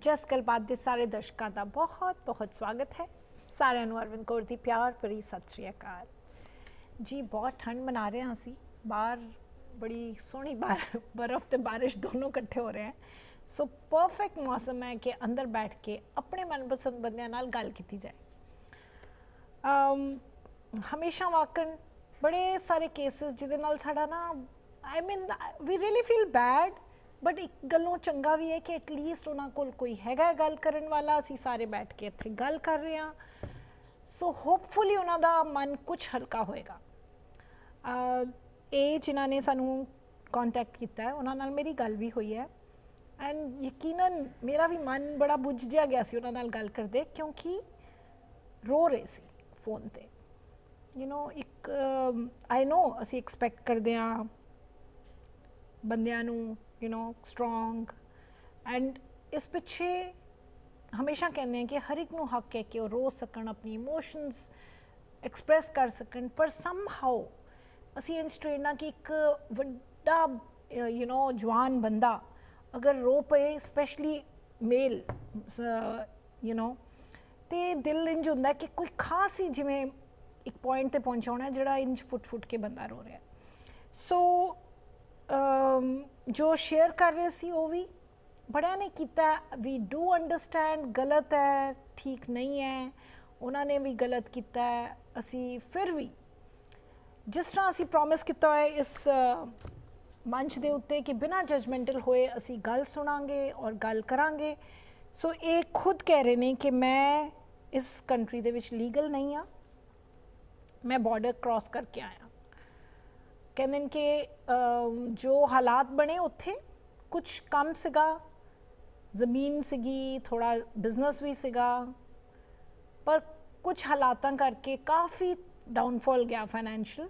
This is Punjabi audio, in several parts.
जस गलबात ਦੇ ਸਾਰੇ ਦਰਸ਼ਕਾਂ ਦਾ ਬਹੁਤ ਸਵਾਗਤ ਹੈ। ਸਾਰਿਆਂ ਨੂੰ ਅਰਵਿੰਦ ਕੌਰ ਦੀ ਪਿਆਰ ਭਰੀ ਸਤਿ ਸ਼੍ਰੀ ਅਕਾਲ ਜੀ। बहुत ठंड मना रहे हैं ਅਸੀਂ ਬਾਹਰ, बड़ी सोहनी बर्फ़ ਤੇ बारिश दोनों इकट्ठे हो रहे हैं। सो परफेक्ट मौसम है कि अंदर बैठ के अपने मनपसंद बंदियां नाल गल की जाए। हमेशा वाकन बड़े सारे केसेस जिहदे नाल साडा ना I mean we really feel bad, but एक गलों चंगा भी है कि एटलीस्ट उन्हां कोल कोई हैगा गल करन वाला। असीं सारे बैठ के इत्थे गल कर रहे हैं, सो होपफुली उन्हां दा मन कुछ हल्का होएगा। ये जिन्हां ने सानू कॉन्टैक्ट किया है उन्हां नाल मेरी गल भी हुई है एंड यकीनन मेरा भी मन बड़ा बुझ जिहा गया सी उन्हां नाल गल करदे, क्योंकि रो रहे सी फोन ते। यू नो एक आई नो असीं एक्सपैक्ट करदे हां बंदियां नू यू नो स्ट्रोंग, एंड इस पिछे हमेशा कहते हैं कि हर एक नू हक है कि वो रो सकन, अपनी इमोशंस एक्सप्रैस कर सकन, पर समहाउ असी इंज ट्रेना कि एक वड्डा यू नो जवान बंदा अगर रो पे, स्पैशली मेल यू नो, तो दिल इंज होंदा कि कोई खास ही जिमें एक पॉइंट ते पहुंचा होना जिहड़ा इंज फुट के बंदा रो रहा है। सो जो शेयर कर रहे सी वो भी बड़िया ने किया। वी डू अंडरस्टैंड गलत है, ठीक नहीं है, उन्होंने भी गलत किया है। असी फिर भी जिस तरह असी प्रॉमिस किया है इस मंच के उत्ते कि बिना जजमेंटल होए असी गल सुनांगे और गल करांगे। सो ये खुद कह रहे हैं कि मैं इस कंट्री दे विच लीगल नहीं हाँ, मैं बॉर्डर क्रॉस करके आया। कहते हैं कि जो हालात बने उत्थे कुछ कम सीगा, ज़मीन सीगी, थोड़ा बिजनेस भी सीगा, पर कुछ हालातां करके काफ़ी डाउनफॉल गया फाइनैंशियल।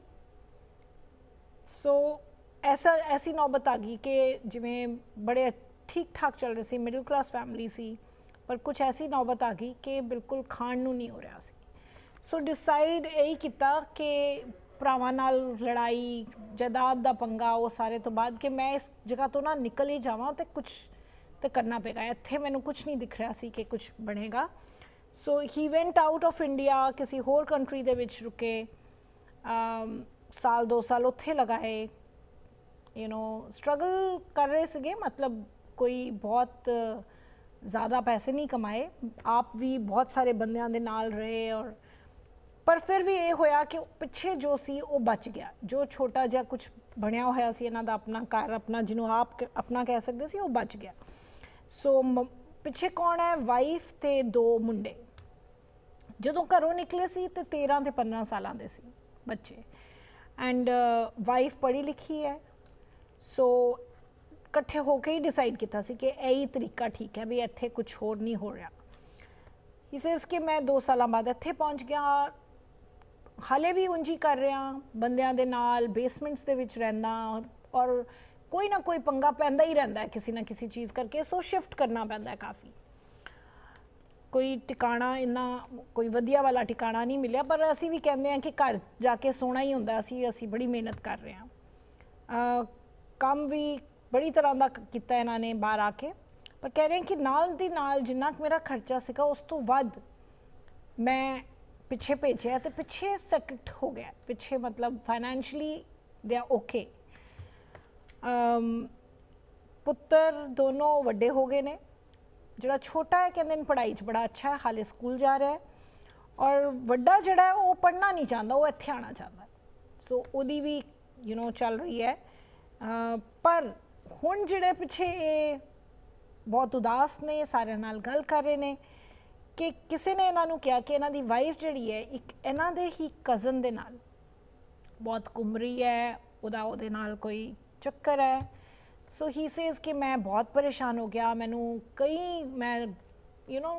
सो ऐसी नौबत आ गई कि जिमें बड़े ठीक ठाक चल रहे सी, मिडिल क्लास फैमिली सी, पर कुछ ऐसी नौबत आ गई कि बिल्कुल खाण नूं नहीं हो रहा सी। सो डिसाइड यही किया कि भरावां नाल लड़ाई, जायदाद दा पंगा, वो सारे तो बाद कि मैं इस जगह तो ना निकल ही जावां तो कुछ तो करना पेगा। इत्थे मैनूं कुछ नहीं दिख रहा सी कि कुछ बनेगा। So he went out of India, किसी होर कंट्री दे विच रुके, साल 2 साल उत्थे लगाए। यू नो स्ट्रगल कर रहे सगे, मतलब कोई बहुत ज़्यादा पैसे नहीं कमाए, आप भी बहुत सारे बंदियां दे नाल रहे, और पर फिर भी ये होया कि पिछे जो सी वो बच गया। जो छोटा जिहा कुछ बनया होया सी इन्हां दा अपना घर, अपना जिन्हों आप अपना कह सकते सी, वो बच गया। सो पिछे कौन है, वाइफ ते 2 मुंडे। जदों घरों निकले सी तो 13 ते 15 सालां दे सी बच्चे, एंड वाइफ पढ़ी लिखी है। सो इकट्ठे होके ही डिसाइड किया सी कि यही तरीका ठीक है, भी इत्थे कुछ होर नहीं हो रहा। इस कि मैं 2 साल बाद इत्थे पहुँच गया, हाले भी उंज ही कर रहा, बंदियां दे नाल बेसमेंट्स दे विच रहिंदा, और कोई ना कोई पंगा पैंदा ही रहिंदा है किसी ना किसी चीज़ करके। सो शिफ्ट करना पैंदा है काफ़ी, कोई टिकाणा इन्ना कोई वधिया वाला टिकाणा नहीं मिलिया, पर असी भी कहते हैं कि घर जाके सोना ही होंदा। असी बड़ी मेहनत कर रहे हैं, काम भी बड़ी तरह का किया इन्होंने बाहर आके, पर कह रहे हैं कि नाल दी नाल जिन्ना मेरा खर्चा सीगा उस तो वध मैं पिछे भेजा, तो पिछे सैट हो गया। पिछे मतलब फाइनैंशली दे आर ओके। पुत्तर दोनों वड्डे हो गए ने, जिहड़ा छोटा है कहते पढ़ाई च बड़ा अच्छा है, हाले स्कूल जा रहा है, और वड्डा जिहड़ा है वो पढ़ना नहीं चाहता, वो इत्थे आना चाहता। सो उहदी भी यू नो चल रही है। पर हुण जिहड़े पिछे ये बहुत उदास ने, सारे नाल गल कर रहे हैं कि किसी ने इन्हों कहा कि इन्हों की वाइफ जिहड़ी है एक इन्हों दे ही कज़न दे नाल बहुत घूम रही है, उहदे नाल कोई चक्कर है। सो ही सेज कि मैं बहुत परेशान हो गया, मैनू कई मैं यू नो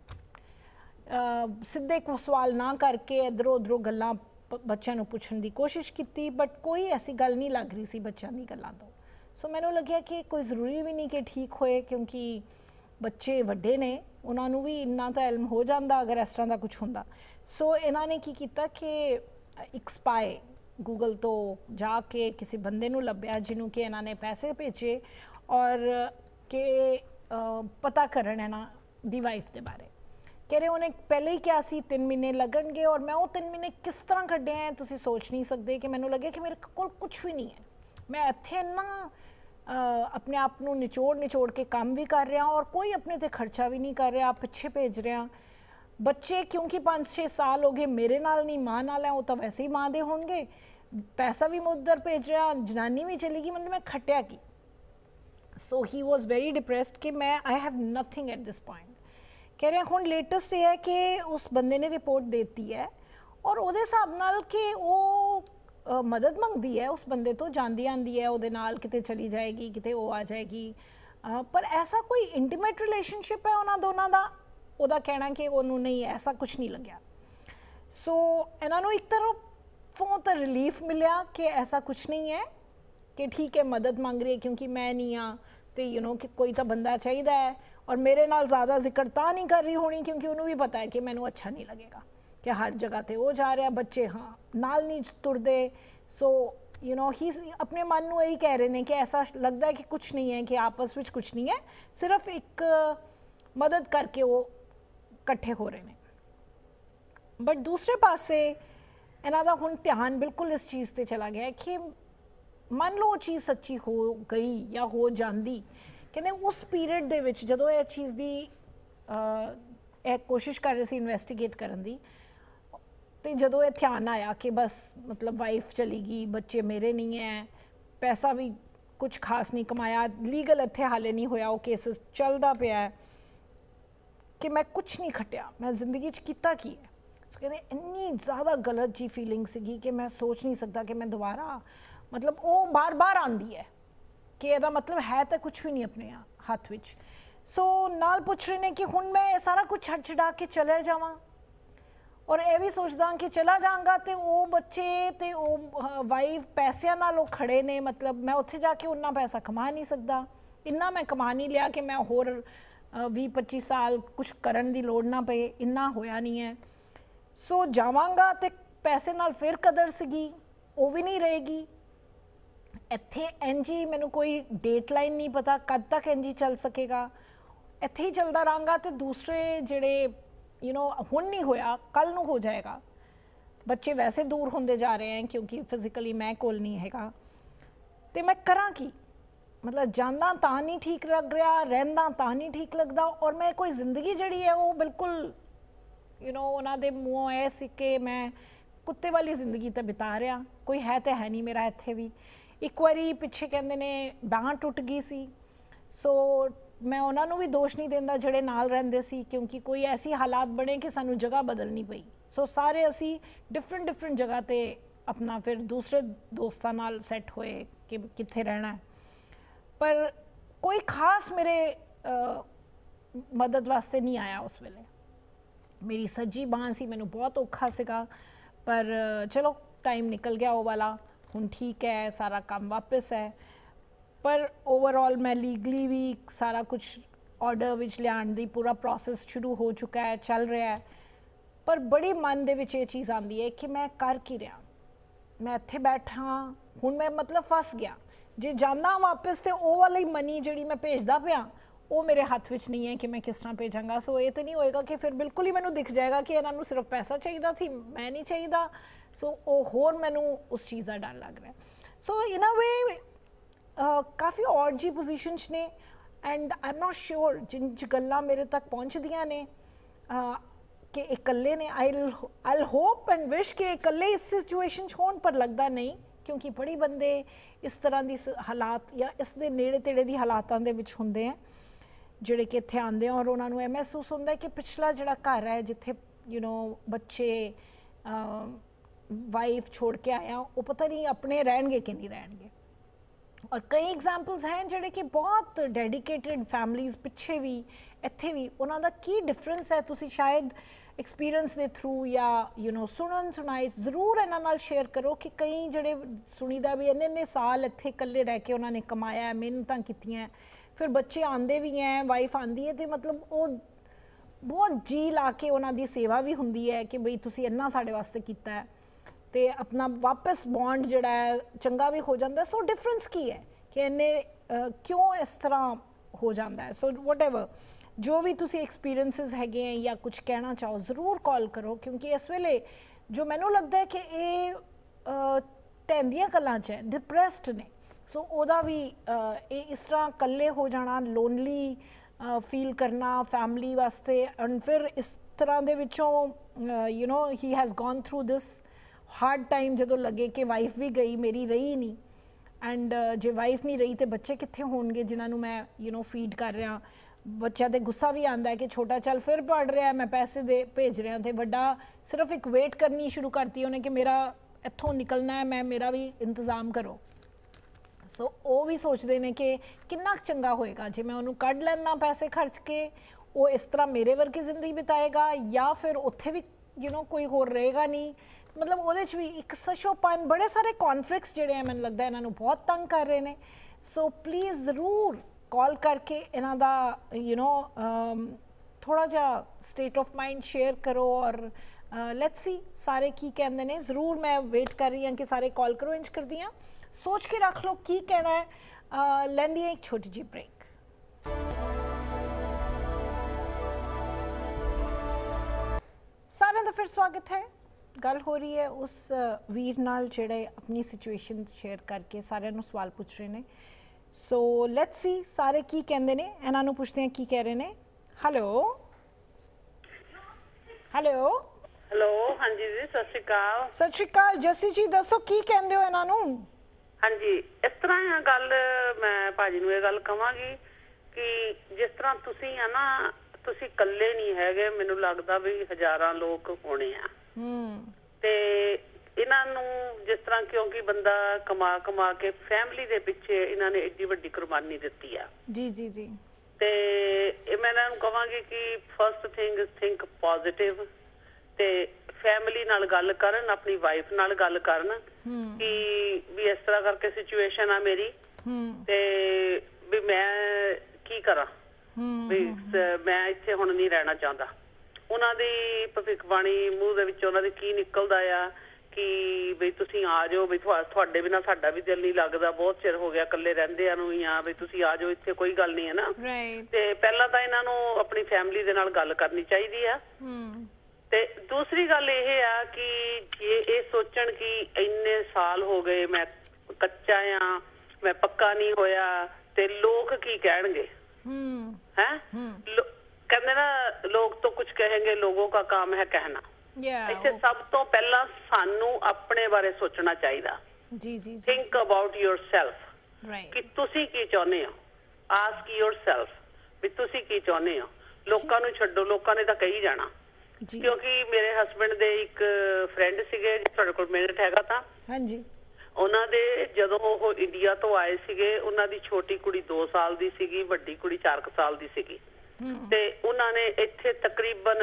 सीधे को सवाल ना करके इधरों उधरों गल्लां बच्चों को पूछने की कोशिश की, बट कोई ऐसी गल नहीं लग रही सी बच्चों की गल्लां तो। सो मैनू लग्या कि कोई ज़रूरी भी नहीं कि ठीक होए, क्योंकि बच्चे वड्डे ने, उन्होंने भी इन्ना तो इल्म हो जाता अगर इस तरह का कुछ होंदा। सो इन्होंने की किया कि एक स्पाई गूगल तो जाके किसी बंदे नू लभ्या जिन्हों कि इन्होंने पैसे भेजे, और कि ਪਤਾ ਕਰਨ ਇਹਨਾਂ ਦੀ ਵਾਈਫ ਦੇ ਬਾਰੇ। कह रहे उन्हें पहले ही क्या सी 3 महीने लगणगे और मैं वो 3 महीने किस तरह कढ़े हैं तुसी सोच नहीं सकते कि मैनू लगे कि मेरे कोल कुछ भी नहीं है, मैं इत्थे ना अपने आप नू निचोड़ के काम भी कर रहा और कोई अपने ते खर्चा भी नहीं कर रहा, पिछे भेज रहा। बच्चे क्योंकि 5-6 साल हो गए मेरे नाल नहीं माँ नाल है, वो तो वैसे ही माँ दे होंगे, पैसा भी मैं उधर भेज रहा, जनानी भी चली गई, मतलब मैं खटिया की। So he was very depressed कि मैं I have nothing at this point. कह रहे हुण लेटेस्ट ये है कि उस बंदे ने रिपोर्ट देती है और उहदे हिसाब नाल कि वो मदद मंगदी है उस बंदे तो, जांदी आंदी है उहदे नाल, किते चली जाएगी किते वो आ जाएगी, पर ऐसा कोई इंटीमेट रिलेशनशिप है उन्हां दोनां दा, उहदा कहना कि उहनूं नहीं ऐसा कुछ नहीं लग्या। सो इन्हां नूं एक तरफों तो रिलीफ मिलिया कि ऐसा कुछ नहीं है, कि ठीक है मदद मंग रही है क्योंकि मैं नहीं हाँ तो यू नो कि कोई तो बंदा चाहिए है, और मेरे नाल ज़्यादा जिक्र ता नहीं कर रही होनी क्योंकि उन्होंने भी पता है कि मैनू अच्छा नहीं लगेगा कि हर जगह पे वो जा रहा, बच्चे हाँ नाल नहीं तुरदे। सो यू नो ही अपने मन में यही कह रहे हैं कि ऐसा लगता है कि कुछ नहीं है, कि आपस में कुछ नहीं है, सिर्फ एक मदद करके वो इकट्ठे हो रहे हैं। बट दूसरे पासे इन्हां दा हुण ध्यान बिल्कुल इस चीज़ पर चला गया है कि मान लो वो चीज़ सच्ची हो गई या हो जाती, कहते उस पीरियड दे विच जदों ये चीज़ की कोशिश कर रहे थे इन्वेस्टिगेट करन दी, तो जदों ये ध्यान आया कि बस मतलब वाइफ चली गई, बच्चे मेरे नहीं हैं, पैसा भी कुछ खास नहीं कमाया, लीगल इत्थे हाले नहीं होया, वो केस चलदा पिया है, कि मैं कुछ नहीं खटिया, मैं जिंदगी च कीता की है। तो कहते इन्नी ज़्यादा गलत जी फीलिंग सी कि मैं सोच नहीं सकता कि मैं दोबारा, मतलब वो बार बार आती है कि ਇਹਦਾ मतलब है तो कुछ भी नहीं अपने हाथ विच। सो नाल पुछ रहे ने कि हुण मैं सारा कुछ छड़ छड़ा के चले जावां, और यह भी सोचदा कि चला जाऊँगा तो वो बच्चे तो वो वाइफ पैसों नाल खड़े ने, मतलब मैं उत्थे जाके उन्ना पैसा कमा नहीं सकता, इन्ना मैं कमा नहीं लिया कि मैं होर 20-25 साल कुछ करन दी लोड़ ना पे, इन्ना होया नहीं है। सो जावांगा तो पैसे नाल फिर कदर सीगी वो भी नहीं रहेगी, इत्थे इंजी मैनू कोई डेट लाइन नहीं पता कद तक इंजी चल सकेगा, इत्थे ही चलता रहांगा तो दूसरे जिहड़े यू नो हुण नहीं होया कल नूं हो जाएगा। बच्चे वैसे दूर होंदे जा रहे हैं क्योंकि फिजिकली मैं कोल नहीं हैगा, तो मैं करां की, मतलब जांदा तां नहीं ठीक लग रहा, रहिंदा तां नहीं ठीक लगता, और मैं कोई जिंदगी जिहड़ी है वो बिल्कुल यू नो उन्हां दे मूँहों ऐ सी कि मैं कुत्ते वाली जिंदगी तो बिता रहा, कोई है तो है नहीं मेरा इत्थे भी। एक बारी पिछे कहते ने बांह टुट गई सी, सो मैं उन्होंने भी दोष नहीं देंदा जिहड़े नाल रहिंदे सी, क्योंकि कोई ऐसी हालात बने कि सानू जगह बदलनी पई। सो सारे असी डिफरेंट जगह ते अपना फिर दूसरे दोस्तां नाल सैट होए कि कित्थे रहना है, पर कोई खास मेरे मदद वास्ते नहीं आया उस वेले। मेरी सज्जी बांह सी, मैनू बहुत औखा सीगा, पर चलो टाइम निकल गया वो वाला, हुण ठीक है, सारा काम वापस है। पर ओवरऑल मैं लीगली भी सारा कुछ ऑर्डर विच लियाण दी पूरा प्रोसेस शुरू हो चुका है, चल रहा है, पर बड़ी मन दे विच ये चीज़ आती है कि मैं कर की रहा, मैं इत्थे बैठा हुण मैं मतलब फस गया, जे जाना वापस तो वो वाली मनी जिहड़ी मैं भेजदा पिया वो मेरे हाथ विच नहीं है कि मैं किस तरह भेजांगा। सो ये तो नहीं होएगा कि फिर बिल्कुल ही मैनू दिख जाएगा कि इन्होंने सिर्फ पैसा चाहिए थी, मैं नहीं चाहिए। सो वो होर मैनू उस चीज़ का डर लग रहा है। सो इन अ वे काफ़ी ऑड जी पोजीशन ने, and I am not sure जिन गल्लां मेरे तक पहुँचदियाँ ने कि इकल्ले ने, आई होप एंड विश कि इकल्ले इस सिचुएशन होण, पर लगता नहीं, क्योंकि बड़े बंदे इस तरह की हालात या इस दे नेड़े तेड़े की हालातों दे विच हुंदे हैं जिहड़े कि इत्थे आंदे हैं, और उन्होंने महसूस होंदा है कि पिछला जिहड़ा घर है जिथे यू नो बच्चे वाइफ छोड़ के आया, वो पता नहीं अपने रहणगे कि नहीं रहणगे। और कई एग्जाम्पल्स हैं जिहड़े कि बहुत डेडिकेटेड फैमिलीज़ पिछे भी इत्थे भी, उन्हों दा की डिफरेंस है तुसी शायद एक्सपीरियंस के थ्रू या यू नो सुनन सुनाई जरूर इन्हां नाल शेयर करो कि कई जिहड़े सुनीदा भी इन्ने साल इत्थे इकल्ले रह के उन्होंने कमाया है, मेहनतां कीतियां, फिर बच्चे आंदे भी हैं, वाइफ आंदी है, तो मतलब वो बहुत जी ला के उन्हां दी सेवा भी हुंदी है कि बई तुसी इन्ना साडे वास्ते कीता है, तो अपना वापस बॉन्ड जिहड़ा है चंगा भी हो जाता है। सो डिफरेंस की है कि इन्ने क्यों इस तरह ਹੋ ਜਾਂਦਾ ਹੈ। ਸੋ ਵਟਐਵਰ ਜੋ ਵੀ ਤੁਸੀਂ ਐਕਸਪੀਰੀਐਂਸਿਸ ਹੈਗੇ ਹੈ ਜਾਂ ਕੁਝ ਕਹਿਣਾ ਚਾਹੋ ਜ਼ਰੂਰ ਕਾਲ ਕਰੋ, ਕਿਉਂਕਿ ਇਸ ਵੇਲੇ ਜੋ ਮੈਨੂੰ ਲੱਗਦਾ ਹੈ ਕਿ ਇਹ ਢਹਿੰਦੀਆਂ ਕਲਾਂ 'ਚ ਹੈ, ਡਿਪਰੈਸਡ ਨੇ। ਸੋ ਉਹਦਾ ਵੀ ਇਹ ਇਸ ਤਰ੍ਹਾਂ ਇਕੱਲੇ ਹੋ ਜਾਣਾ, ਲੋਨਲੀ ਫੀਲ ਕਰਨਾ ਫੈਮਿਲੀ ਵਾਸਤੇ, ਐਂਡ ਫਿਰ ਇਸ ਤਰ੍ਹਾਂ ਦੇ ਵਿੱਚੋਂ you know he has gone through this hard time, ਜਦੋਂ ਲੱਗੇ ਕਿ ਵਾਈਫ ਵੀ ਗਈ, ਮੇਰੀ ਰਹੀ ਨਹੀਂ, ਐਂਡ ਜੇ ਵਾਈਫ ਨਹੀਂ ਰਹੀ ਤੇ ਬੱਚੇ ਕਿੱਥੇ ਹੋਣਗੇ ਜਿਨ੍ਹਾਂ ਨੂੰ ਮੈਂ ਯੂ ਨੋ ਫੀਡ ਕਰ ਰਿਹਾ। ਬੱਚਿਆਂ ਦੇ ਗੁੱਸਾ ਵੀ ਆਉਂਦਾ ਹੈ ਕਿ ਛੋਟਾ ਚੱਲ ਫਿਰ ਪੜ੍ਹ ਰਿਹਾ, ਮੈਂ ਪੈਸੇ ਦੇ ਭੇਜ ਰਿਹਾ, ਤੇ ਵੱਡਾ ਸਿਰਫ ਇੱਕ ਵੇਟ ਕਰਨੀ ਸ਼ੁਰੂ ਕਰਤੀ ਉਹਨੇ ਕਿ ਮੇਰਾ ਇੱਥੋਂ ਨਿਕਲਣਾ ਹੈ, ਮੇਰਾ ਵੀ ਇੰਤਜ਼ਾਮ ਕਰੋ। ਸੋ ਉਹ ਵੀ ਸੋਚਦੇ ਨੇ ਕਿ ਕਿੰਨਾ ਚੰਗਾ ਹੋਏਗਾ ਜੇ ਮੈਂ ਉਹਨੂੰ ਕੱਢ ਲੈਣਾ ਪੈਸੇ ਖਰਚ ਕੇ, ਉਹ ਇਸ ਤਰ੍ਹਾਂ ਮੇਰੇ ਵਰਗੀ ਜ਼ਿੰਦਗੀ ਬਿਤਾਏਗਾ, ਜਾਂ ਫਿਰ ਉੱਥੇ ਵੀ ਯੂ ਨੋ ਕੋਈ ਹੋਰ ਰਹੇਗਾ ਨਹੀਂ। ਮਤਲਬ ਉਹਦੇ 'ਚ ਵੀ ਇੱਕ ਸਸ਼ੋਪਨ, ਬੜੇ ਸਾਰੇ ਕੌਨਫਲਿਕਟਸ ਜਿਹੜੇ ਆ ਮੈਨੂੰ ਲੱਗਦਾ ਇਹਨਾਂ ਨੂੰ ਬਹੁਤ ਤੰਗ ਕਰ ਰਹੇ ਨੇ। ਸੋ ਪਲੀਜ਼ ਜ਼ਰੂਰ ਕਾਲ ਕਰਕੇ ਇਹਨਾਂ ਦਾ ਯੂ ਨੋ ਥੋੜ੍ਹਾ ਜਿਹਾ ਸਟੇਟ ਆਫ ਮਾਈਂਡ ਸ਼ੇਅਰ ਕਰੋ, ਔਰ ਲੈਟਸ ਸੀ ਸਾਰੇ ਕੀ ਕਹਿੰਦੇ ਨੇ। ਜ਼ਰੂਰ ਮੈਂ ਵੇਟ ਕਰ ਰਹੀ ਹਾਂ ਕਿ ਸਾਰੇ ਕਾਲ ਕਰੋ। ਇੰਜ ਕਰਦੀ ਹਾਂ, ਸੋਚ ਕੇ ਰੱਖ ਲਓ ਕੀ ਕਹਿਣਾ ਹੈ। ਲੈਂਦੀ ਹਾਂ ਇੱਕ ਛੋਟੀ ਜਿਹੀ ਬ੍ਰੇਕ। ਸਾਰਿਆਂ ਦਾ ਫਿਰ ਸਵਾਗਤ ਹੈ। ਗੱਲ ਹੋ ਰਹੀ ਹੈ ਉਸ ਵੀਰ ਨਾਲ ਜਿਹੜੇ ਆਪਣੀ ਸਿਚੁਏਸ਼ਨ ਸ਼ੇਅਰ ਕਰਕੇ ਸਾਰਿਆਂ ਨੂੰ ਸਵਾਲ ਪੁੱਛ ਰਹੇ ਨੇ। ਸੋ ਲੈਟਸ ਸੀ ਸਾਰੇ ਕੀ ਕਹਿੰਦੇ ਨੇ, ਇਹਨਾਂ ਨੂੰ ਪੁੱਛਦੇ ਹਾਂ ਕੀ ਕਹਿ ਰਹੇ ਨੇ। ਹੈਲੋ ਹੈਲੋ ਹੈਲੋ, ਹਾਂਜੀ ਜੀ, ਸਤਿ ਸ਼੍ਰੀ ਅਕਾਲ। ਸਤਿ ਸ਼੍ਰੀ ਅਕਾਲ ਜੱਸੀ ਜੀ, ਦੱਸੋ ਕੀ ਕਹਿੰਦੇ ਹੋ ਇਹਨਾਂ ਨੂੰ? ਹਾਂਜੀ, ਇਸ ਤਰ੍ਹਾਂ ਆ ਗੱਲ, ਮੈਂ ਭਾਜੀ ਨੂੰ ਇਹ ਗੱਲ ਕਵਾਂਗੀ ਕਿ ਜਿਸ ਤਰ੍ਹਾਂ ਤੁਸੀਂ ਆ ਨਾ, ਤੁਸੀਂ ਇਕੱਲੇ ਨਹੀਂ ਹੈਗੇ, ਮੈਨੂੰ ਲੱਗਦਾ ਵੀ ਹਜ਼ਾਰਾਂ ਲੋਕ ਹੋਣੇ ਆ। ਤੇ ਇਹਨਾਂ ਨੂੰ ਜਿਸ ਤਰ੍ਹਾਂ, ਕਿਉਂਕਿ ਬੰਦਾ ਕਮਾ ਕੇ ਫੈਮਿਲੀ ਦੇ ਪਿੱਛੇ ਇਹਨਾਂ ਨੇ ਏਡੀ ਵੱਡੀ ਕੁਰਬਾਨੀ ਦਿੱਤੀ ਆ। ਜੀ ਜੀ ਜੀ। ਤੇ ਮੈਂ ਇਹਨਾਂ ਨੂੰ ਕਵਾਂਗੀ ਕਿ ਫਸਟ ਥਿੰਗ ਥਿੰਕ ਪੋਜ਼ਿਟਿਵ, ਤੇ ਫੈਮਿਲੀ ਨਾਲ ਗੱਲ ਕਰਨ, ਆਪਣੀ ਵਾਈਫ ਨਾਲ ਗੱਲ ਕਰਨ ਕਿ ਵੀ ਇਸ ਤਰ੍ਹਾਂ ਕਰਕੇ ਸਿਚੁਏਸ਼ਨ ਆ ਮੇਰੀ, ਤੇ ਵੀ ਮੈਂ ਕੀ ਕਰਾਂ, ਵੀ ਮੈਂ ਇੱਥੇ ਹੁਣ ਨਹੀਂ ਰਹਿਣਾ ਚਾਹੁੰਦਾ। ਉਹਨਾਂ ਦੀ ਭਵਿੱਖਬਾਣੀ ਮੂੰਹ ਦੇ ਵਿੱਚ ਉਹਨਾਂ ਦੇ ਕੀ ਨਿਕਲਦਾ ਆ ਕਿ ਵੀ ਤੁਸੀਂ ਆ ਜਾਓ, ਵੀ ਤੁਹਾਡੇ ਬਿਨਾਂ ਸਾਡਾ ਵੀ ਦਿਲ ਨਹੀਂ ਲੱਗਦਾ, ਬਹੁਤ ਚਿਰ ਹੋ ਗਿਆ ਇਕੱਲੇ ਰਹਿੰਦਿਆਂ ਨੂੰ ਹੀ ਆ, ਵੀ ਤੁਸੀਂ ਆ ਜਾਓ, ਇੱਥੇ ਕੋਈ ਗੱਲ ਨਹੀਂ ਹੈ ਨਾ। ਤੇ ਪਹਿਲਾਂ ਤਾਂ ਇਹਨਾਂ ਨੂੰ ਆਪਣੀ ਫੈਮਿਲੀ ਦੇ ਨਾਲ ਗੱਲ ਕਰਨੀ ਚਾਹੀਦੀ ਆ। ਤੇ ਦੂਸਰੀ ਗੱਲ ਇਹ ਆ ਕਿ ਇਹ ਸੋਚਣ ਕਿ ਇੰਨੇ ਸਾਲ ਹੋ ਗਏ ਮੈਂ ਕੱਚਾ ਆ, ਮੈਂ ਪੱਕਾ ਨਹੀਂ ਹੋਇਆ, ਤੇ ਲੋਕ ਕੀ ਕਹਿਣਗੇ। ਹੈ ਕਹਿੰਦੇ ਨਾ, ਲੋਕ ਤਾਂ ਕੁਝ ਕहेंगे, ਲੋਗों का काम है कहना। ਇੱਥੇ ਸਭ ਤੋਂ ਪਹਿਲਾਂ ਸਾਨੂੰ ਆਪਣੇ ਬਾਰੇ ਸੋਚਣਾ ਚਾਹੀਦਾ। ਥਿੰਕ ਅਬਾਊਟ ਯੋਰਸੈਲਫ ਕਿ ਤੁਸੀਂ ਕੀ ਚਾਹੁੰਦੇ ਹੋ। ਆਸਕ ਯੋਰਸੈਲਫ ਵੀ ਤੁਸੀਂ ਕੀ ਚਾਹੁੰਦੇ ਹੋ। ਲੋਕਾਂ ਨੂੰ ਛੱਡੋ, ਲੋਕਾਂ ਨੇ ਤਾਂ ਕਹੀ ਜਾਣਾ। ਕਿਉਂਕਿ ਮੇਰੇ ਹਸਬੈਂਡ ਦੇ ਇੱਕ ਫਰੈਂਡ ਸੀਗੇ, ਤੁਹਾਡੇ ਕੋਲ ਮਿੰਟ ਹੈਗਾ ਤਾਂ? ਹਾਂਜੀ। ਉਹਨਾਂ ਦੇ ਜਦੋਂ ਉਹ ਇੰਡੀਆ ਤੋਂ ਆਏ ਸੀਗੇ, ਉਹਨਾਂ ਦੀ ਛੋਟੀ ਕੁੜੀ 2 ਸਾਲ ਦੀ ਸੀਗੀ, ਵੱਡੀ ਕੁੜੀ 4 ਸਾਲ ਦੀ ਸੀਗੀ, ਤੇ ਉਹਨਾਂ ਨੇ ਇੱਥੇ ਤਕਰੀਬਨ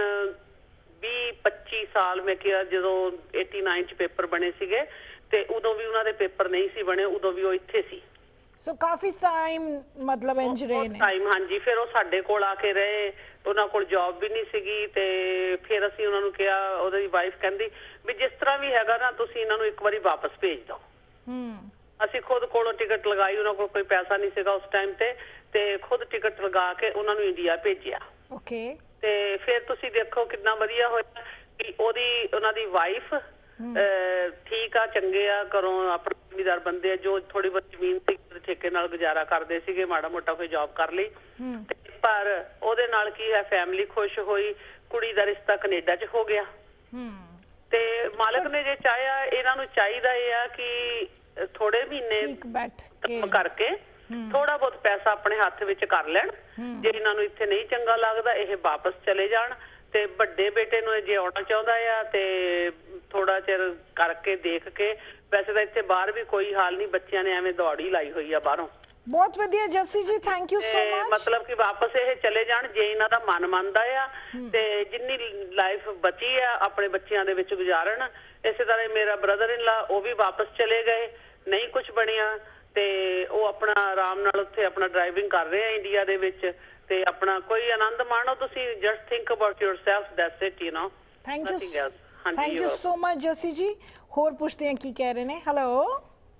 20-25 ਸਾਲ, ਮੈਂ ਕਿਹਾ ਜਦੋਂ 89 ਚ ਪੇਪਰ ਬਣੇ ਸੀਗੇ, ਤੇ ਉਦੋਂ ਵੀ ਉਹਨਾਂ ਦੇ ਪੇਪਰ ਨਹੀਂ ਸੀ ਬਣੇ, ਉਦੋਂ ਵੀ ਉਹ ਇੱਥੇ ਸੀ। ਸੋ ਕਾਫੀ ਟਾਈਮ ਮਤਲਬ ਇੰਜ ਰਹੇ ਨੇ। ਟਾਈਮ, ਹਾਂਜੀ। ਫਿਰ ਉਹ ਸਾਡੇ ਕੋਲ ਆ ਕੇ ਰਹੇ, ਉਹਨਾਂ ਕੋਲ ਜੌਬ ਵੀ ਨਹੀਂ ਸੀਗੀ, ਤੇ ਫਿਰ ਅਸੀਂ ਉਹਨਾਂ ਨੂੰ ਕਿਹਾ, ਉਹਦੀ ਵਾਈਫ ਕਹਿੰਦੀ ਵੀ ਜਿਸ ਤਰ੍ਹਾਂ ਵੀ ਹੈਗਾ ਨਾ, ਤੁਸੀਂ ਇਹਨਾਂ ਨੂੰ ਇੱਕ ਵਾਰੀ ਵਾਪਸ ਭੇਜ ਦਿਓ। ਅਸੀਂ ਖੁਦ ਕੋਲੋਂ ਟਿਕਟ ਲਗਾਈ, ਉਹਨਾਂ ਕੋਲ ਕੋਈ ਪੈਸਾ ਨਹੀਂ ਸੀਗਾ ਉਸ ਟਾਈਮ ਤੇ ਖੁਦ ਟਿਕਟ ਲਗਾ ਕੇ ਉਹਨਾਂ ਨੂੰ ਇੰਡੀਆ ਭੇਜਿਆ। ਤੇ ਫਿਰ ਤੁਸੀਂ ਦੇਖੋ ਕਿੰਨਾ ਵਧੀਆ ਹੋਇਆ ਕਿ ਉਹਨਾਂ ਦੀ ਵਾਈਫ ਠੀਕ ਆ, ਚੰਗੇ ਆ, ਘਰੋਂ ਆਪਣੇ ਜ਼ਿਮੀਦਾਰ ਬੰਦੇ ਆ, ਜੋ ਥੋੜੀ ਬਹੁਤ ਜ਼ਮੀਨ ਸੀ ਠੇਕੇ ਨਾਲ ਗੁਜ਼ਾਰਾ ਕਰਦੇ ਸੀਗੇ, ਮਾੜਾ ਮੋਟਾ ਕੋਈ ਜੌਬ ਕਰ ਲਈ। ਪਰ ਉਹਦੇ ਨਾਲ ਕੀ ਹੈ, ਫੈਮਿਲੀ ਖੁਸ਼ ਹੋਈ, ਕੁੜੀ ਦਾ ਰਿਸ਼ਤਾ ਕੈਨੇਡਾ 'ਚ ਹੋ ਗਿਆ। ਤੇ ਮਾਲਕ ਨੇ ਜੇ ਚਾਹਿਆ, ਇਹਨਾਂ ਨੂੰ ਚਾਹੀਦਾ ਇਹ ਆ ਕਿ ਥੋੜੇ ਮਹੀਨੇ ਕੰਮ ਕਰਕੇ ਥੋੜਾ ਬਹੁਤ ਪੈਸਾ ਆਪਣੇ ਹੱਥ ਵਿੱਚ ਕਰ ਲੈਣ। ਜੇ ਇਹਨਾਂ ਨੂੰ ਇੱਥੇ ਨਹੀਂ ਚੰਗਾ ਲੱਗਦਾ, ਇਹ ਵਾਪਸ ਚਲੇ ਜਾਣ। ਤੇ ਵੱਡੇ ਬੇਟੇ ਨੂੰ ਜੇ ਆਉਣਾ ਚਾਹੁੰਦਾ ਆ ਤੇ ਥੋੜਾ ਚਿਰ ਕਰਕੇ ਦੇਖ ਕੇ, ਵੈਸੇ ਤਾਂ ਇੱਥੇ ਬਾਹਰ ਵੀ ਕੋਈ ਹਾਲ ਨਹੀਂ, ਬੱਚਿਆਂ ਨੇ ਐਵੇਂ ਦੌੜੀ ਲਾਈ ਹੋਈ ਆ ਬਾਹਰੋਂ। ਬਹੁਤ ਵਧੀਆ ਜੱਸੀ ਜੀ, ਥੈਂਕ ਯੂ ਸੋ ਮਚ। ਮਤਲਬ ਕਿ ਵਾਪਸ ਇਹ ਚਲੇ ਜਾਣ ਜੇ ਇਹਨਾਂ ਦਾ ਮਨ ਮੰਨਦਾ ਆ, ਤੇ ਜਿੰਨੀ ਲਾਈਫ ਬਚੀ ਆ ਆਪਣੇ ਬੱਚਿਆਂ ਦੇ ਵਿੱਚ ਗੁਜ਼ਾਰਨ। ਇਸੇ ਤਰ੍ਹਾਂ ਮੇਰਾ ਬ੍ਰਦਰ ਇਨ ਲਾ, ਉਹ ਵੀ ਵਾਪਸ ਚਲੇ ਗਏ, ਨਹੀਂ ਕੁਝ ਬਣਿਆ, ਤੇ ਉਹ ਆਪਣਾ ਆਰਾਮ ਨਾਲ ਉੱਥੇ ਆਪਣਾ ਡਰਾਈਵਿੰਗ ਕਰ ਰਹੇ ਆ ਇੰਡੀਆ ਦੇ ਵਿੱਚ, ਤੇ ਆਪਣਾ ਕੋਈ ਆਨੰਦ ਮਾਣੋ। ਤੁਸੀਂ just think about yourself, that's it, you know. Thank you so much Jassi ji. ਹੋਰ ਪੁੱਛਦੇ ਹਾਂ ਕੀ ਕਹਿ ਰਹੇ ਨੇ। ਹੈਲੋ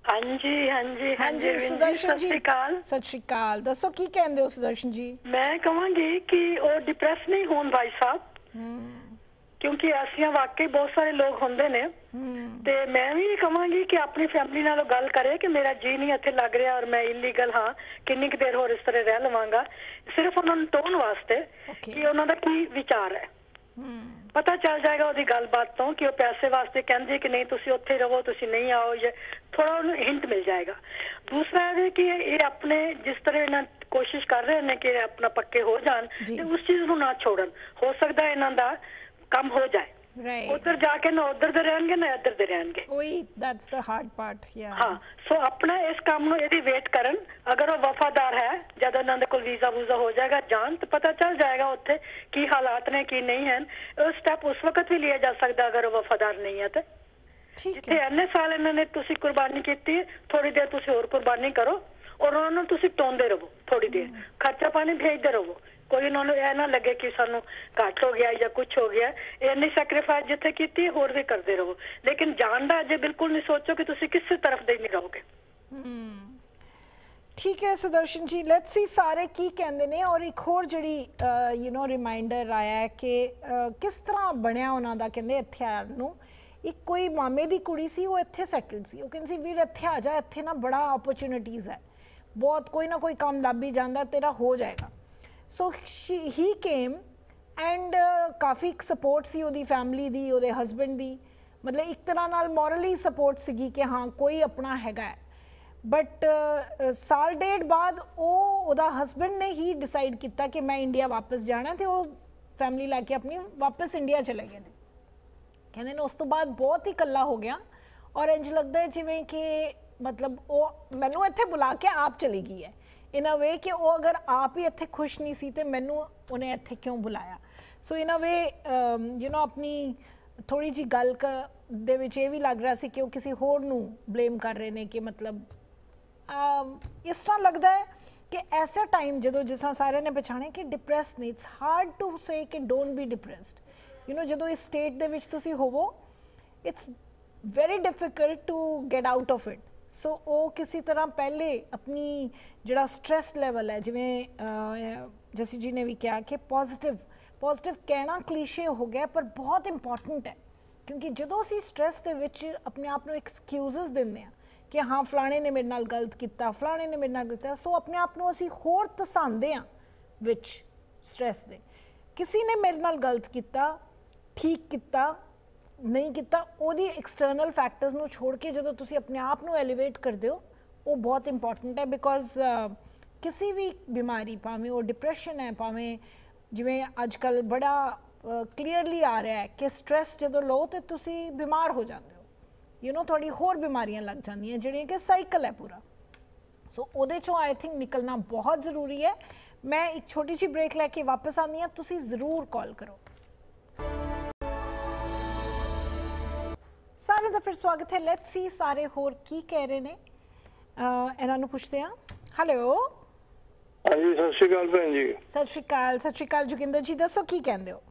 ਹਾਂਜੀ ਹਾਂਜੀ ਹਾਂਜੀ ਸੁਦਰਸ਼ਨ ਜੀ, ਸਤਿ ਸ਼੍ਰੀ ਅਕਾਲ। ਦੱਸੋ ਕੀ ਕਹਿੰਦੇ ਹੋ ਸੁਦਰਸ਼ਨ ਜੀ? ਮੈਂ ਕਹਾਂਗੀ ਕਿ ਉਹ ਡਿਪਰੈਸ ਨਹੀਂ ਹੋਣ ਭਾਈ ਸਾਹਿਬ, ਕਿਉਂਕਿ ਐਸੀਆਂ ਵਾਕਈ ਬਹੁਤ ਸਾਰੇ ਲੋਕ ਹੁੰਦੇ ਨੇ। ਤੇ ਮੈਂ ਵੀ ਕਹਾਂਗੀ ਕਿ ਆਪਣੀ ਫੈਮਿਲੀ ਨਾਲ ਗੱਲ ਕਰੇ ਕਿ ਮੇਰਾ ਜੀ ਨਹੀਂ ਇੱਥੇ ਲੱਗ ਰਿਹਾ ਔਰ ਮੈਂ ਇਲੀਗਲ ਹਾਂ, ਕਿੰਨੀ ਕੁ ਦੇਰ ਹੋਰ ਇਸ ਤਰ੍ਹਾਂ ਰਹਿ ਲਵਾਂਗਾ, ਸਿਰਫ ਉਹਨਾਂ ਨੂੰ ਟੋਨ ਵਾਸਤੇ ਕਿ ਉਹਨਾਂ ਦਾ ਕੀ ਵਿਚਾਰ ਹੈ। ਪਤਾ ਚੱਲ ਜਾਏਗਾ ਉਹਦੀ ਗੱਲਬਾਤ ਤੋਂ ਕਿ ਉਹ ਪੈਸੇ ਵਾਸਤੇ ਕਹਿੰਦੇ ਕਿ ਨਹੀਂ ਤੁਸੀਂ ਉੱਥੇ ਰਹੋ, ਤੁਸੀਂ ਨਹੀਂ ਆਓ, ਜਾਂ ਥੋੜਾ ਉਹਨੂੰ ਹਿੰਟ ਮਿਲ ਜਾਏਗਾ। ਦੂਸਰਾ ਹੈ ਕਿ ਇਹ ਆਪਣੇ ਜਿਸ ਤਰ੍ਹਾਂ ਇਹਨਾਂ ਕੋਸ਼ਿਸ਼ ਕਰ ਰਹੇ ਨੇ ਕਿ ਆਪਣਾ ਪੱਕੇ ਹੋ ਜਾਣ ਤੇ ਉਸ ਚੀਜ਼ ਨੂੰ ਨਾ ਛੋੜਨ। ਹੋ ਸਕਦਾ ਇਹਨਾਂ ਦਾ ਕੰਮ ਹੋ ਜਾਏ, ਉਧਰ ਜਾ ਕੇ ਨਾ ਉਧਰ ਦੇ ਰਹਿਣਗੇ ਨਾ ਇੱਧਰ ਦੇ ਰਹਿਣਗੇ। ਉਹੀ ਦੈਟਸ ਦ ਹਾਰਡ ਪਾਰਟ। ਹਾਂ, ਸੋ ਆਪਣਾ ਇਸ ਕੰਮ ਨੂੰ ਇਹਦੀ ਵੇਟ ਕਰਨ। ਅਗਰ ਉਹ ਵਫਾਦਾਰ ਹੈ, ਜਦ ਉਹਨਾਂ ਦੇ ਕੋਲ ਵੀਜ਼ਾ ਵੂਜ਼ਾ ਹੋ ਜਾਏਗਾ ਜਾਣ ਤਾਂ ਪਤਾ ਚੱਲ ਜਾਏਗਾ ਉੱਥੇ ਕੀ ਹਾਲਾਤ ਨੇ ਕੀ ਨਹੀਂ ਹਨ। ਉਹ ਸਟੈਪ ਉਸ ਵਕਤ ਵੀ ਲਿਆ ਜਾ ਸਕਦਾ ਅਗਰ ਉਹ ਵਫਾਦਾਰ ਨਹੀਂ ਹੈ ਤੇ। ਜਿੱਥੇ ਇੰਨੇ ਸਾਲ ਇਹਨਾਂ ਨੇ ਤੁਸੀਂ ਕੁਰਬਾਨੀ ਕੀਤੀ, ਥੋੜੀ ਦੇਰ ਤੁਸੀਂ ਹੋਰ ਕੁਰਬਾਨੀ ਕਰੋ ਔਰ ਉਹਨਾਂ ਨੂੰ ਤੁਸੀਂ ਟੋਂਦੇ ਰਹੋ, ਥੋੜੀ ਦੇਰ ਖਰਚਾ ਪਾਣੀ ਭੇਜਦੇ ਰਹੋ। ਕੋਈ ਉਹਨਾਂ ਨੂੰ ਇਹ ਨਾ ਲੱਗੇ ਕਿ ਸਾਨੂੰ ਘੱਟ ਹੋ ਗਿਆ ਜਾਂ ਕੁਝ ਹੋ ਗਿਆ। ਇੰਨੀ ਸੈਕਰੀਫਾਈਸ ਜਿੱਥੇ ਕੀਤੀ ਹੋਰ ਵੀ ਕਰਦੇ ਰਹੋ, ਲੇਕਿਨ ਜਾਣ ਦਾ ਅਜੇ ਬਿਲਕੁਲ ਨਹੀਂ ਸੋਚੋ ਕਿ ਤੁਸੀਂ ਕਿਸੇ ਤਰਫ ਦੇ ਨਹੀਂ ਰਹੋਗੇ। ਠੀਕ ਹੈ ਸੁਦਰਸ਼ਨ ਜੀ, ਲੈਟਸ ਸੀ ਸਾਰੇ ਕੀ ਕਹਿੰਦੇ ਨੇ। ਔਰ ਇੱਕ ਹੋਰ ਜਿਹੜੀ ਰਿਮਾਈਂਡਰ ਆਇਆ ਕਿ ਕਿਸ ਤਰ੍ਹਾਂ ਬਣਿਆ ਉਹਨਾਂ ਦਾ, ਕਹਿੰਦੇ ਇੱਥੇ ਆਉਣ ਨੂੰ। ਇੱਕ ਕੋਈ ਮਾਮੇ ਦੀ ਕੁੜੀ ਸੀ, ਉਹ ਇੱਥੇ ਸੈਟਲਡ ਸੀ। ਉਹ ਕਹਿੰਦੀ ਸੀ ਵੀਰ ਇੱਥੇ ਆ ਜਾ, ਇੱਥੇ ਨਾ ਬੜਾ ਓਪਰਚੁਨਿਟੀਜ਼ ਹੈ, ਬਹੁਤ ਕੋਈ ਨਾ ਕੋਈ ਕੰਮ ਲੱਭ ਹੀ ਜਾਂਦਾ, ਤੇਰਾ ਹੋ ਜਾਏਗਾ। ਸੋ ਹੀ ਕੇਮ ਐਂਡ ਕਾਫੀ ਸਪੋਰਟ ਸੀ ਉਹਦੀ ਫੈਮਿਲੀ ਦੀ, ਉਹਦੇ ਹਸਬੈਂਡ ਦੀ, ਮਤਲਬ ਇੱਕ ਤਰ੍ਹਾਂ ਨਾਲ ਮੋਰਲੀ ਸਪੋਰਟ ਸੀਗੀ ਕਿ ਹਾਂ ਕੋਈ ਆਪਣਾ ਹੈਗਾ ਹੈ। ਬਟ ਸਾਲ ਡੇਢ ਬਾਅਦ ਉਹਦਾ ਹਸਬੈਂਡ ਨੇ ਹੀ ਡਿਸਾਈਡ ਕੀਤਾ ਕਿ ਮੈਂ ਇੰਡੀਆ ਵਾਪਸ ਜਾਣਾ, ਤੇ ਉਹ ਫੈਮਿਲੀ ਲੈ ਕੇ ਆਪਣੀ ਵਾਪਸ ਇੰਡੀਆ ਚਲੇ ਗਏ ਨੇ। ਕਹਿੰਦੇ ਨੇ ਉਸ ਤੋਂ ਬਾਅਦ ਬਹੁਤ ਹੀ ਇਕੱਲਾ ਹੋ ਗਿਆ ਔਰ ਇੰਝ ਲੱਗਦਾ ਹੈ ਜਿਵੇਂ ਕਿ ਮਤਲਬ ਉਹ ਮੈਨੂੰ ਇੱਥੇ ਬੁਲਾ ਕੇ ਆਪ ਚਲੀ ਗਈ ਹੈ ਇਨ ਅ ਵੇ ਕਿ ਉਹ ਅਗਰ ਆਪ ਹੀ ਇੱਥੇ ਖੁਸ਼ ਨਹੀਂ ਸੀ ਤੇ ਮੈਨੂੰ ਉਹਨੇ ਇੱਥੇ ਕਿਉਂ ਬੁਲਾਇਆ। ਸੋ ਇਨ ਅ ਵੇ ਆਪਣੀ ਥੋੜੀ ਜਿਹੀ ਗੱਲ ਦੇ ਵਿੱਚ ਇਹ ਵੀ ਲੱਗ ਰਿਹਾ ਸੀ ਕਿ ਉਹ ਕਿਸੇ ਹੋਰ ਨੂੰ ਬਲੇਮ ਕਰ ਰਹੇ ਨੇ ਕਿ ਮਤਲਬ ਇਸ ਤਰ੍ਹਾਂ ਲੱਗਦਾ ਹੈ ਕਿ ਐਸਾ ਟਾਈਮ ਜਦੋਂ ਜਿਸ ਤਰ੍ਹਾਂ ਸਾਰਿਆਂ ਨੇ ਪਛਾਣਿਆ ਕਿ ਡਿਪਰੈਸ ਨਹੀਂ, ਇਟਸ ਹਾਰਡ ਟੂ ਸੇ ਕਿ ਡੋਂਟ ਬੀ ਡਿਪਰੈਸਡ। ਜਦੋਂ ਇਸ ਸਟੇਟ ਦੇ ਵਿੱਚ ਤੁਸੀਂ ਹੋਵੋ, it's very difficult to get out of it. So ਉਹ ਕਿਸੇ ਤਰ੍ਹਾਂ ਪਹਿਲੇ ਆਪਣੀ ਜਿਹੜਾ ਸਟ੍ਰੈਸ ਲੈਵਲ ਹੈ, ਜਿਵੇਂ ਜਸੀ ਜੀ ਨੇ ਵੀ ਕਿਹਾ ਕਿ ਪੋਜ਼ਿਟਿਵ ਕਹਿਣਾ ਕਲੀਸ਼ੇ ਹੋ ਗਿਆ ਪਰ ਬਹੁਤ ਇੰਪੋਰਟੈਂਟ ਹੈ, ਕਿਉਂਕਿ ਜਦੋਂ ਅਸੀਂ ਸਟ੍ਰੈਸ ਦੇ ਵਿੱਚ ਆਪਣੇ ਆਪ ਨੂੰ ਐਕਸਕਿਊਜ਼ਸ ਦਿੰਦੇ ਹਾਂ ਕਿ ਹਾਂ ਫਲਾਣੇ ਨੇ ਮੇਰੇ ਨਾਲ ਗਲਤ ਕੀਤਾ, ਫਲਾਣੇ ਨੇ ਮੇਰੇ ਨਾਲ ਕੀਤਾ, ਸੋ ਆਪਣੇ ਆਪ ਨੂੰ ਅਸੀਂ ਹੋਰ ਧਸਾਉਂਦੇ ਹਾਂ ਵਿੱਚ ਸਟ੍ਰੈਸ ਦੇ। ਕਿਸੇ ਨੇ ਮੇਰੇ ਨਾਲ ਗਲਤ ਕੀਤਾ, ਠੀਕ ਕੀਤਾ, ਨਹੀਂ ਕੀਤਾ, ਉਹਦੀ ਐਕਸਟਰਨਲ ਫੈਕਟਰਸ ਨੂੰ ਛੋੜ ਕੇ ਜਦੋਂ ਤੁਸੀਂ ਆਪਣੇ ਆਪ ਨੂੰ ਐਲੀਵੇਟ ਕਰਦੇ ਹੋ, ਉਹ ਬਹੁਤ ਇੰਪੋਰਟੈਂਟ ਹੈ। ਬਿਕੋਜ਼ ਕਿਸੇ ਵੀ ਬਿਮਾਰੀ, ਭਾਵੇਂ ਉਹ ਡਿਪਰੈਸ਼ਨ ਹੈ, ਭਾਵੇਂ ਜਿਵੇਂ ਅੱਜ ਕੱਲ੍ਹ ਬੜਾ ਕਲੀਅਰਲੀ ਆ ਰਿਹਾ ਹੈ ਕਿ ਸਟ੍ਰੈਸ ਜਦੋਂ ਲਓ ਤਾਂ ਤੁਸੀਂ ਬਿਮਾਰ ਹੋ ਜਾਂਦੇ ਹੋ, ਤੁਹਾਡੀ ਹੋਰ ਬਿਮਾਰੀਆਂ ਲੱਗ ਜਾਂਦੀਆਂ ਜਿਹੜੀਆਂ ਕਿ ਸਾਈਕਲ ਹੈ ਪੂਰਾ। ਸੋ ਉਹਦੇ ਚੋਂ ਆਈ ਥਿੰਕ ਨਿਕਲਣਾ ਬਹੁਤ ਜ਼ਰੂਰੀ ਹੈ। ਮੈਂ ਇੱਕ ਛੋਟੀ ਜਿਹੀ ਬ੍ਰੇਕ ਲੈ ਕੇ ਵਾਪਸ ਆਉਂਦੀ ਹਾਂ, ਤੁਸੀਂ ਜ਼ਰੂਰ ਕਾਲ ਕਰੋ। ਸਾਰਿਆਂ ਦਾ ਫਿਰ ਸਵਾਗਤ ਹੈ। ਲੈਟਸ ਸੀ ਸਾਰੇ ਹੋਰ ਕੀ ਕਹਿ ਰਹੇ ਨੇ, ਇਹਨਾਂ ਨੂੰ ਪੁੱਛਦੇ ਹਾਂ। ਹੈਲੋ, ਹਾਂਜੀ ਸਤਿ ਸ਼੍ਰੀ ਅਕਾਲ ਭੈਣ ਜੀ। ਸਤਿ ਸ਼੍ਰੀ ਅਕਾਲ ਜੋਗਿੰਦਰ ਜੀ, ਦੱਸੋ ਕੀ ਕਹਿੰਦੇ ਹੋ?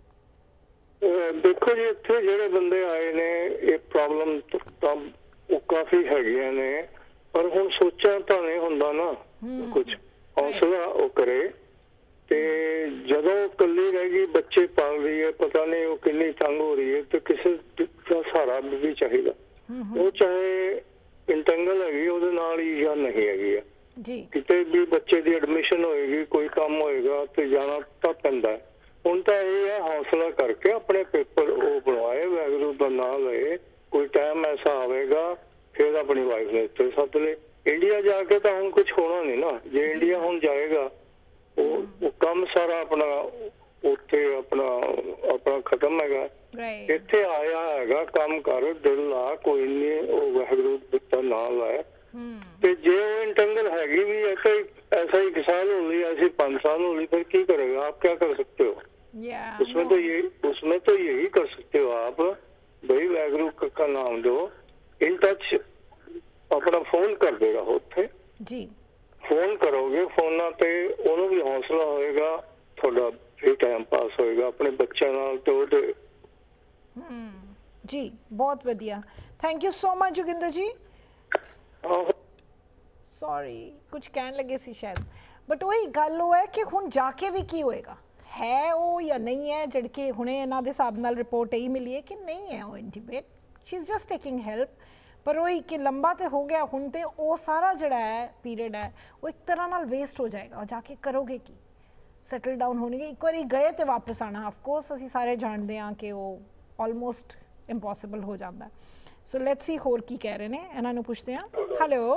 ਦੇਖੋ ਜੀ, ਇੱਥੇ ਜਿਹੜੇ ਬੰਦੇ ਆਏ ਨੇ ਇਹ ਪ੍ਰੋਬਲਮ ਤਾਂ ਉਹ ਕਾਫੀ ਹੈਗੀਆਂ ਨੇ, ਪਰ ਹੁਣ ਸੋਚਿਆ ਤਾਂ ਨਹੀਂ ਹੁੰਦਾ ਨਾ, ਕੁਝ ਹੌਸਲਾ ਉਹ ਕਰੇ। ਤੇ ਜਦੋਂ ਇਕੱਲੀ ਰਹਿ ਗਈ, ਬੱਚੇ ਪਾਲ ਰਹੀ ਹੈ, ਪਤਾ ਨਹੀਂ ਉਹ ਕਿੰਨੀ ਤੰਗ ਹੋ ਰਹੀ ਹੈ, ਤੇ ਕਿਸੇ ਦਾ ਸਹਾਰਾ ਵੀ ਚਾਹੀਦਾ। ਉਹ ਚਾਹੇ ਇੰਟੰਗਲ ਹੈਗੀ ਉਹਦੇ ਨਾਲ ਹੀ ਜਾਂ ਨਹੀਂ ਹੈਗੀ ਆ, ਕਿਤੇ ਵੀ ਬੱਚੇ ਦੀ ਐਡਮਿਸ਼ਨ ਹੋਏਗੀ, ਕੋਈ ਕੰਮ ਹੋਏਗਾ ਤੇ ਜਾਣਾ ਤਾਂ ਪੈਂਦਾ। ਹੁਣ ਤਾਂ ਇਹ ਹੈ ਹੌਸਲਾ ਕਰਕੇ ਆਪਣੇ ਪੇਪਰ ਉਹ ਬਣਵਾਏ, ਵਾਹਿਗੁਰੂ ਦਾ ਨਾਮ ਲਏ, ਕੋਈ ਟਾਈਮ ਐਸਾ ਆਵੇਗਾ ਫਿਰ ਆਪਣੀ ਵਾਈਫ ਨੇ ਇੱਥੇ ਸੱਦ ਲਏ। ਇੰਡੀਆ ਜਾ ਕੇ ਤਾਂ ਹੁਣ ਕੁਝ ਹੋਣਾ ਨਹੀਂ ਨਾ। ਜੇ ਇੰਡੀਆ ਹੁਣ ਜਾਏਗਾ ਉਹ ਕੰਮ ਸਾਰਾ ਆਪਣਾ ਉੱਥੇ ਆਪਣਾ ਖਤਮ ਹੈਗਾ। ਇੱਥੇ ਆਇਆ ਹੈਗਾ ਕੰਮ ਕਰ, ਦਿਲ ਲਾ, ਕੋਈ ਨਹੀਂ, ਉਹ ਵਾਹਿਗੁਰੂ ਦਾ ਨਾਮ ਲਾਇਆ। ਤੇ ਜੇ ਉਹ ਇੰਟੰਗਲ ਹੈਗੀ ਵੀ ਹੈ ਤਾਂ ऐसा 1 साल हो ली, ऐसे 5 साल हो ली, फिर क्या करेगा? आप क्या कर सकते हो? उसमें तो यही कर सकते हो आप, भाई वाहिगुरू का नाम दो, इन टच अपना फोन कर देगा उत्थे जी, फोन करोगे, फोना ते ਉਹਨੂੰ ਵੀ ਹੌਸਲਾ ਹੋਏਗਾ, ਤੁਹਾਡਾ ਵੀ ਟਾਈਮ ਪਾਸ ਹੋਏਗਾ ਆਪਣੇ ਬੱਚਿਆਂ ਨਾਲ। ਤੇ ਉਹਦੇ ਜੀ ਬਹੁਤ ਵਧੀਆ, thank you so much Joginder ji. Sorry ਕੁਝ ਕਹਿਣ ਲੱਗੇ ਸੀ ਸ਼ਾਇਦ, ਬਟ ਉਹੀ ਗੱਲ ਉਹ ਹੈ ਕਿ ਹੁਣ ਜਾ ਕੇ ਵੀ ਕੀ ਹੋਏਗਾ, ਹੈ ਉਹ ਜਾਂ ਨਹੀਂ ਹੈ। ਜਦ ਕਿ ਹੁਣੇ ਇਹਨਾਂ ਦੇ ਹਿਸਾਬ ਨਾਲ ਰਿਪੋਰਟ ਇਹੀ ਮਿਲੀ ਹੈ ਕਿ ਨਹੀਂ ਹੈ ਉਹ intubate, she is just taking help. ਪਰ ਉਹੀ ਕਿ ਲੰਬਾ ਤੇ ਹੋ ਗਿਆ ਹੁਣ, ਤੇ ਉਹ ਸਾਰਾ ਜਿਹੜਾ ਹੈ ਪੀਰੀਅਡ ਹੈ ਉਹ ਇੱਕ ਤਰ੍ਹਾਂ ਨਾਲ ਵੇਸਟ ਹੋ ਜਾਏਗਾ। ਔਰ ਜਾ ਕੇ ਕਰੋਗੇ ਕੀ, ਸੈਟਲ ਡਾਊਨ ਹੋਣਗੇ। ਇੱਕ ਵਾਰੀ ਗਏ ਤੇ ਵਾਪਸ ਆਉਣਾ ਆਫਕੋਰਸ ਅਸੀਂ ਸਾਰੇ ਜਾਣਦੇ ਹਾਂ ਕਿ ਉਹ ਆਲਮੋਸਟ ਇੰਪੋਸੀਬਲ ਹੋ ਜਾਂਦਾ। ਸੋ ਲੈਟਸ ਸੀ ਹੋਰ ਕੀ ਕਹਿ ਰਹੇ ਨੇ, ਇਹਨਾਂ ਨੂੰ ਪੁੱਛਦੇ ਹਾਂ। ਹੈਲੋ